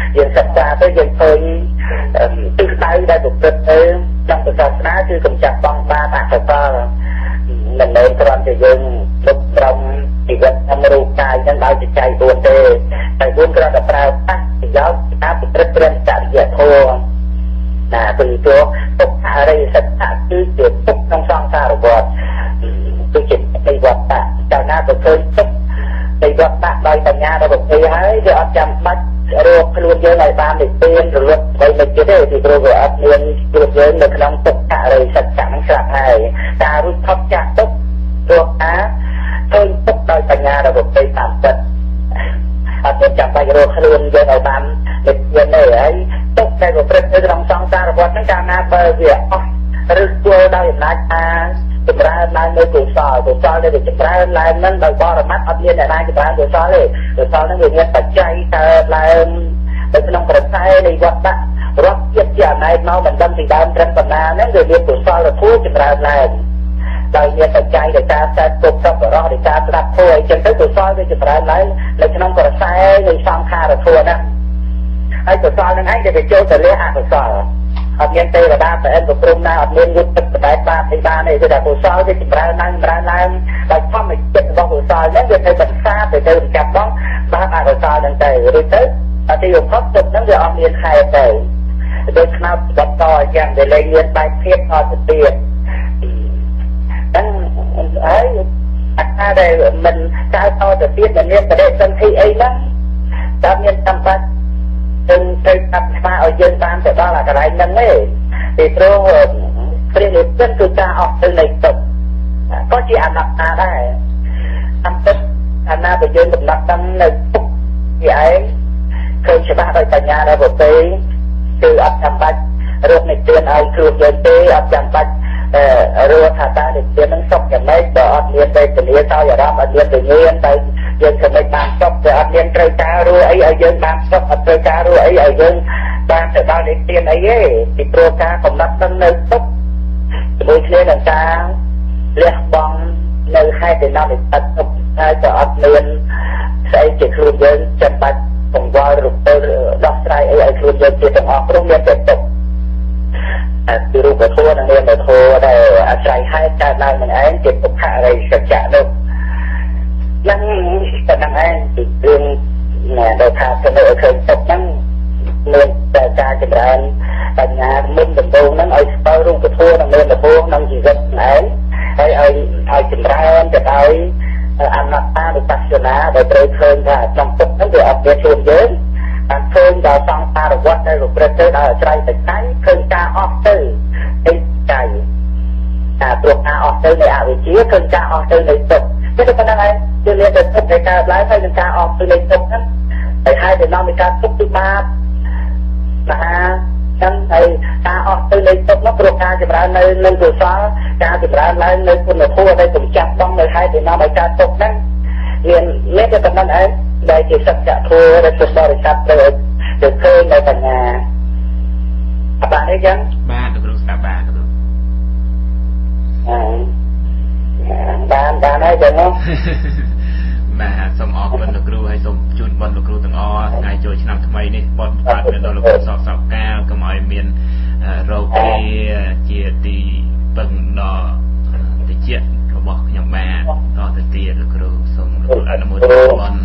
យើងសិក្សាទៅយើងឃើញទិសដៅដែលប្រព្រឹត្តទៅtrongសាសនាគឺកំចាត់បងបានអកុសលមិនមែនគ្រាន់តែយើងលុបត្រឹមជីវិតក្នុងរូបកាយហ្នឹងដោយចែកបួនទេតែបួនគ្រាន់តែប្រើប្រាស់ប្រយោជន៍តាមប្រព្រឹត្តព្រះចរិយាធម៌ណាពីព្រោះទុក្ខអរិយសច្ចៈគឺជាទុក្ខក្នុងសង្សារវដ្តគឺជានៃវត្តៈចលនាទៅឃើញទុក្ខនៃវត្តៈដោយបញ្ញារបស់ព្រះហើយវាអត់ចាំបាច់រកខ្លួនយើងឲ្យបាននិព្វានរលត់អ្វីមិនទៀតទេពីព្រោះវាអត់មានខ្លួនយើងនៅក្នុងទុក្ខអរិយសច្ចៈហ្នឹងស្រាប់ហើយការរួចផុតចាកទុក្ខព្រោះថាឃើញទុក្ខដោយបញ្ញារបស់ព្រះតាមពិតអត់មានចាំបាច់រកខ្លួនយើងឲ្យបាននិព្វានទេហើយទុក្ខដែលប្រព្រឹត្តទៅក្នុងសង្សារវដ្តហ្នឹងកាលណាបើវាអស់ឬគល់ដោយអំណាចថាចម្រើនឡើងនៅកុសលកុសលដែលចម្រើនឡើងហ្នឹងដោយបរមត្ថអត់មានអ្នកណាចម្រើនកុសលទេកុសលហ្នឹងវាមានបច្ច័យកើតឡើងនៅក្នុងប្រស័យនៃវត្តៈរាប់ជាតិជាអណែកមកមិនដឹងពីដើមត្រឹមប៉ុណ្ណាហ្នឹងវាមានកុសលធម៌ចម្រើនឡើងដោយមានបច្ច័យនៃការសេពពុទ្ធបរិសនៃការស្ដាប់ធម៌អញ្ចឹងទៅកុសលវាចម្រើនឡើងនៅក្នុងប្រស័យនៃសង្ខារធម៌ហ្នឹងហើយកុសលហ្នឹងឯងដែលវាចូលទៅលះអកុសលអត់មានទេវតាប្រអិនប្រព្រំណាអត់មានយុទ្ធទឹកបដែកបាបឯបានទេគឺថាកុសលវាចម្រើនឡើងចម្រើនឡើងដោយធម្មជាតិរបស់កុសលហ្នឹងវាទៅបន្សាទៅទៅចាប់បងបាបអកុសលហ្នឹងទៅឬទៅអតិយុផុតទឹកហ្នឹងវាអត់មានខែទៅដូចខ្នោតបន្តយ៉ាងដែលលែងមានបែកភាពអត់ទៅទៀតហ្នឹងហើយអត្ថាដែលមិនកើតតទៅទៀតដែលមានបដិសន្ធិអីហ្នឹងតើមានតាមបាច់នឹងទៅកាត់ស្មាឲ្យយើងបានទៅដល់អាកន្លែងហ្នឹងទេពីព្រោះព្រះនិព្វានគឺការអស់ទៅនៃទុក្ខក៏ជាអនត្តាដែរតាមពិតអាណាបើយើងកំណត់ដឹងនៅទុក្ខវាឯងឃើញច្បាស់ដោយបញ្ញារបស់ប្រទេសគឺអត់ចាំបាច់រកនិព្វានឲ្យខ្លួនយើងទេអត់ចាំបាច់រកថាតើនិព្វាននឹងសុខយ៉ាងម៉េចបើអត់មានទេទលាទៅអារម្មណ៍អត់មានវិញ្ញាណទៅយើងក៏មិនបានសុខតែអត់មានត្រូវការរស់អីឲ្យយើងបានសុខអត់ត្រូវការរស់អីឲ្យយើងបានទៅដល់និព្វានអីទេពីព្រោះការកំណត់ដឹងនៅទុក្ខជាមួយគ្នានឹងការលះបង់នៅហេតុដែលនាំឲ្យទឹកទុក្ខហើយក៏អត់មានស្អីជាខ្លួនយើងចាំបាច់កង្វល់រូបទៅដោះស្រាយអីឲ្យខ្លួនយើងជាទាំងអស់ព្រោះមានតែទុក្ខពីរូបធម៌និងនាមធម៌ដែលអាស្រ័យហេតុកើតឡើងនឹងឯងជាទុក្ខអរិយសច្ចៈនោះហ្នឹងតែហ្នឹងឯងពីរឿងដែលថាទៅឲ្យឃើញទុក្ខហ្នឹងមានតែការចម្រើនបញ្ញាមុនដំបូងហ្នឹងឲ្យស្គាល់រូបធម៌និងនាមធម៌ក្នុងជីវិតឯងហើយឲ្យឲ្យចម្រើនទៅដោយអនត្តាវិបស្សនាដែលត្រូវឃើញថាក្នុងទុក្ខហ្នឹងវាអត់មានខ្លួនយើងបានឃើញដល់សង្សារវដ្តដែលប្រព្រឹត្តទៅដោយអាស្រ័យតែកាយឃើញការអស់ទៅឯកាយតែព្រោះការអស់ទៅនៃអវិជ្ជាឃើញការអស់ទៅនៃទុក្ខគឺប៉ុណ្ណឹងហើយគឺមានតែទុក្ខដែលកើតឡើងហើយនឹងការអស់ទៅនៃទុក្ខហ្នឹងហើយហើយទៅនាំឲ្យការទុក្ខពីបាបមហាចឹងហើយការអស់ទៅនៃទុក្ខនោះព្រោះការចម្រើននៅនឹងកុសលការចម្រើនឡើងនៅគុណធម៌ដែលកំចាត់បងនៅហើយទៅនាំឲ្យការទុក្ខហ្នឹងមានមានតែប៉ុណ្ណឹងឯងដែលជាសច្ចធម៌ដែលពុទ្ធបរិស័ទត្រូវទៅឃើញនៅបញ្ញាអត់បានទេចឹងបាទលោកគ្រូស្ដាប់បាទលោកគ្រូអឺបានបានហើយចឹងណាបាទសូមអរគុណលោកគ្រូហើយសូមជូនបុណ្យលោកគ្រូទាំងអស់ថ្ងៃចូលឆ្នាំថ្មីនេះបុណ្យបាទមានដល់លោកគ្រូសពសពកាលកុំឲ្យមានរោគរាជាទីពឹងដល់តិចរបស់ខ្ញុំបាទតទៅទៀតលោកគ្រូសូមលោកគ្រូអនុមោទនាបុណ្យ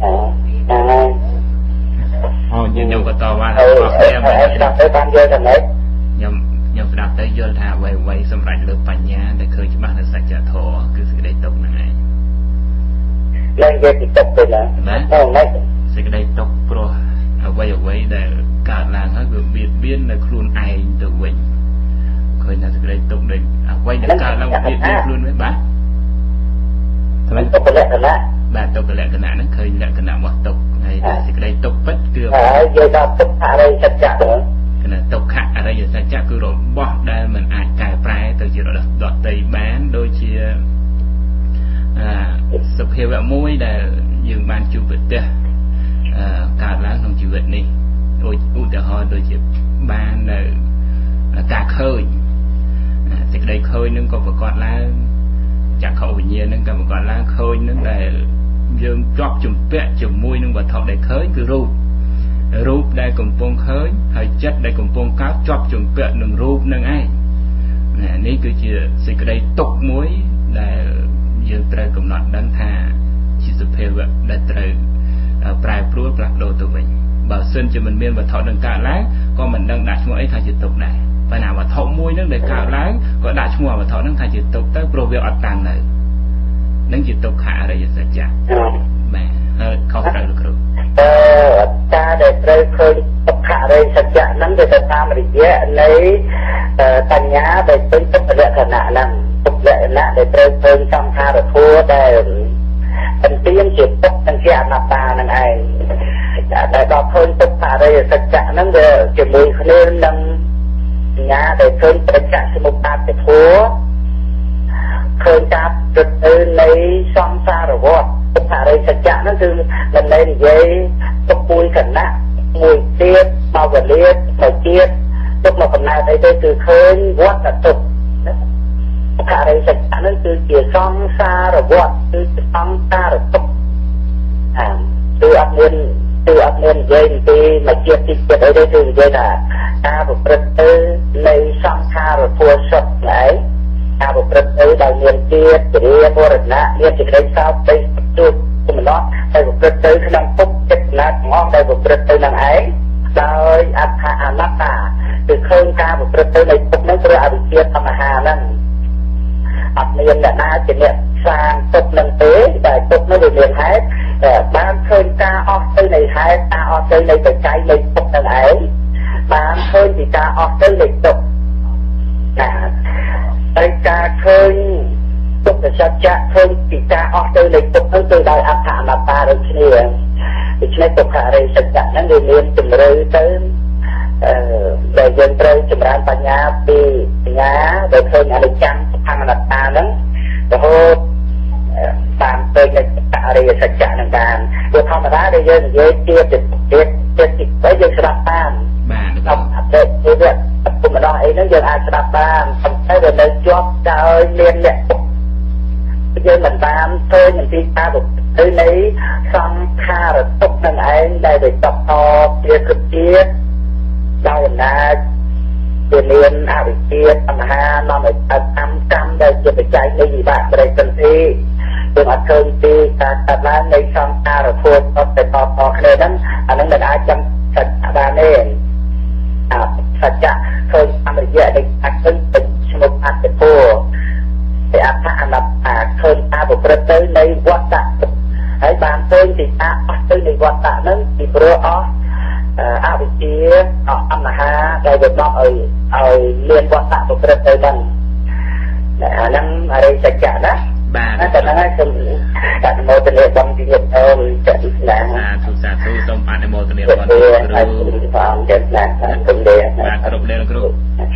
អូយើងខ្ញុំក៏តវ៉ាថាអស់គ្នាមិនស្ដាប់ទៅបានយល់តែម៉េចខ្ញុំខ្ញុំស្ដាប់ទៅយល់ថាអ្វីអ្វីសម្រាប់លើបញ្ញាដែលឃើញច្បាស់នៅសច្ចធម៌គឺសេចក្តីទុក្ខហ្នឹងឯងឡើងនិយាយពីទុក្ខទៅណាអូម៉េចសេចក្តីទុក្ខព្រោះអ្វីអ្វីដែលកើតឡើងហើយវាបៀតបៀននៅខ្លួនឯងទៅវិញឃើញថាសេចក្តីទុក្ខដែលអ្វីដែលកើតឡើងវាបៀតបៀនខ្លួនវិញបាទតែទុក្ខលក្ខណៈបាទទុក្ខលក្ខណៈហ្នឹងឃើញលក្ខណៈរបស់ទុក្ខហើយសេចក្តីទុក្ខពិតគឺហើយនិយាយដល់ទុក្ខអរិយសច្ចៈហ្នឹងគណៈទុក្ខអរិយសច្ចៈគឺរបស់ដែលមិនអាចកែប្រែទៅជារបស់ដតីបានដូចជាអឺសភាវៈមួយដែលយើងបានជួបប្រទះអឺកើតឡើងក្នុងជីវិតនេះដូចឧទាហរណ៍ដូចជាបាននៅការឃើញសេចក្តីឃើញនឹងក៏ប្រកបឡើងចក្ខុវិញ្ញាណនឹងក៏ប្រកបឡើងឃើញនឹងដែលយើងជាប់ជំពាក់ជាមួយនឹងវត្ថុដែលឃើញគឺរូបរូបដែលកំពុងឃើញហើយចិត្តដែលកំពុងកើតជាប់ជំពាក់នឹងរូបនឹងឯងនេះគឺជាសេចក្តីទុកមួយដែលយើងត្រូវកំណត់ដឹងថាជាសភាវៈដែលត្រូវប្រែប្រួលផ្លាស់ប្ដូរទៅវិញបើសិនជាមិនមានវត្ថុនឹងកើតឡើងក៏មិនដឹងដាក់ឈ្មោះអីថាជាទុកដែរប៉ុន្តែវត្ថុមួយនឹងដែលកើតឡើងក៏ដាក់ឈ្មោះវត្ថុនឹងថាជាទុកទៅព្រោះវាអត់តាំងនៅនឹងជាទុក្ខអរិយសច្ចៈបាទហើយខុសត្រូវលោកគ្រូអឺការដែលត្រូវឃើញទុក្ខអរិយសច្ចៈហ្នឹងវាទៅតាមរយៈនៃបញ្ញាដែលពេញទុក្ខលក្ខណៈហ្នឹងទុក្ខលក្ខណៈដែលត្រូវឃើញសង្ខារធัวដែលបន្ទានជាទុក្ខនិងជាអនត្តានឹងឯងដែលដល់ឃើញទុក្ខអរិយសច្ចៈហ្នឹងវាជាមួយគ្នានឹងបញ្ញាដែលឃើញប្រច្ចសមុប្បាទធัวឃើញការពិតទៅនៃសង្សារវដ្តទុក្ខអរិយសច្ចៈហ្នឹងគឺមិនមែននិយាយទុកមួយគណៈមួយទៀតមកវេលាទៅទៀតទុកមកកំណើតអីទៅគឺឃើញវដ្តទុក្ខទុក្ខអរិយសច្ចៈហ្នឹងគឺជាសង្សារវដ្តគឺជាសង្សារទុក្ខអាគឺអត់មានគឺអត់មាននិយាយពីមកជាតិទីចិត្តអីទេគឺនិយាយថាការប្រព្រឹត្តទៅនៃសង្ខារធัวសុទ្ធហ្នឹងការប្រព្រឹត្តទៅដោយមានជាតិពរិយមរណៈមានសេចក្តីសោកទៅជួបជំនន់ហើយប្រព្រឹត្តទៅក្នុងពុកចិត្តណាត់ងំដែលប្រព្រឹត្តទៅនឹងឯងដោយអត្ថអនត្តាគឺឃើញការប្រព្រឹត្តទៅនៃពុកហ្នឹងព្រោះអវិជ្ជាតណ្ហាហ្នឹងអត់មានអ្នកណាជាអ្នកសាងទុកនឹងទេតែទុកនោះវាមានហេតុបានឃើញការអស់ទៅនៃហេតុការអស់ទៅនៃបច្ច័យនៃទុកនឹងឯងបានឃើញពីការអស់ទៅនៃទុកណាហើយការឃើញទុក្ខសច្ចៈឃើញពីការអស់ទៅនៃទុក្ខនោះទៅដោយអត្ថអនត្តាដូចគ្នាដូច្នេះទុក្ខអរិយសច្ចៈហ្នឹងវាមានជំរឿទៅអឺដែលយើងត្រូវចម្រើនបញ្ញាពីបញ្ញាដែលឃើញអនិច្ចំទុក្ខអនត្តាហ្នឹងរហូតតាមទៅនៃទុក្ខអរិយសច្ចៈហ្នឹងបានព្រោះធម្មតាដែលយើងនិយាយទៀតទៀតទៀតទៀតទៅយើងស្ដាប់តាមបាទអត់ទេវាពុកម្ដងអីហ្នឹងយើងអាចស្ដាប់បានប៉ុន្តែវានៅជាប់ដោយមានអ្នកយើងមិនបានឃើញអំពីការប្រព្រឹត្តទៅនៃសង្ខារទុក្ខនឹងឯងដែលវាតបតពីគិតទៀតដោយអំណាចវាមានអវិជ្ជាតណ្ហានាំឲ្យកើតកម្មកម្មដែលជាបច្ច័យនៃវិបាកប្រេទន្ទីយើងអត់ឃើញពីការកើតឡើងនៃសង្ខារធัวតបទៅតបគ្នាហ្នឹងអាហ្នឹងមិនអាចចាំសច្ចៈបានទេអសច្ចៈឃើញអរិយៈនៃការឃើញពេញឈ្មោះអត្តធัวតែអត្ថអនត្តាឃើញការប្រព្រឹត្តទៅនៃវត្តៈហើយបានឃើញពីការអស់ទៅនៃវត្តៈហ្នឹងពីព្រោះអស់អវិជ្ជាអស់អណ្ហាដែលវានាំឲ្យឲ្យមានវត្តៈប្រព្រឹត្តទៅហ្នឹងអាហ្នឹងអរិយសច្ចៈណាបាទតែហ្នឹងហើយខ្ញុំអនុមោទនាបងពីញាតិអូនចាត់ណាសាធុសាធុសូមអនុមោទនាបងគ្រូព្រះអង្គចាត់ណាសូមទេបាទគ្រប់ដែរគ្រូ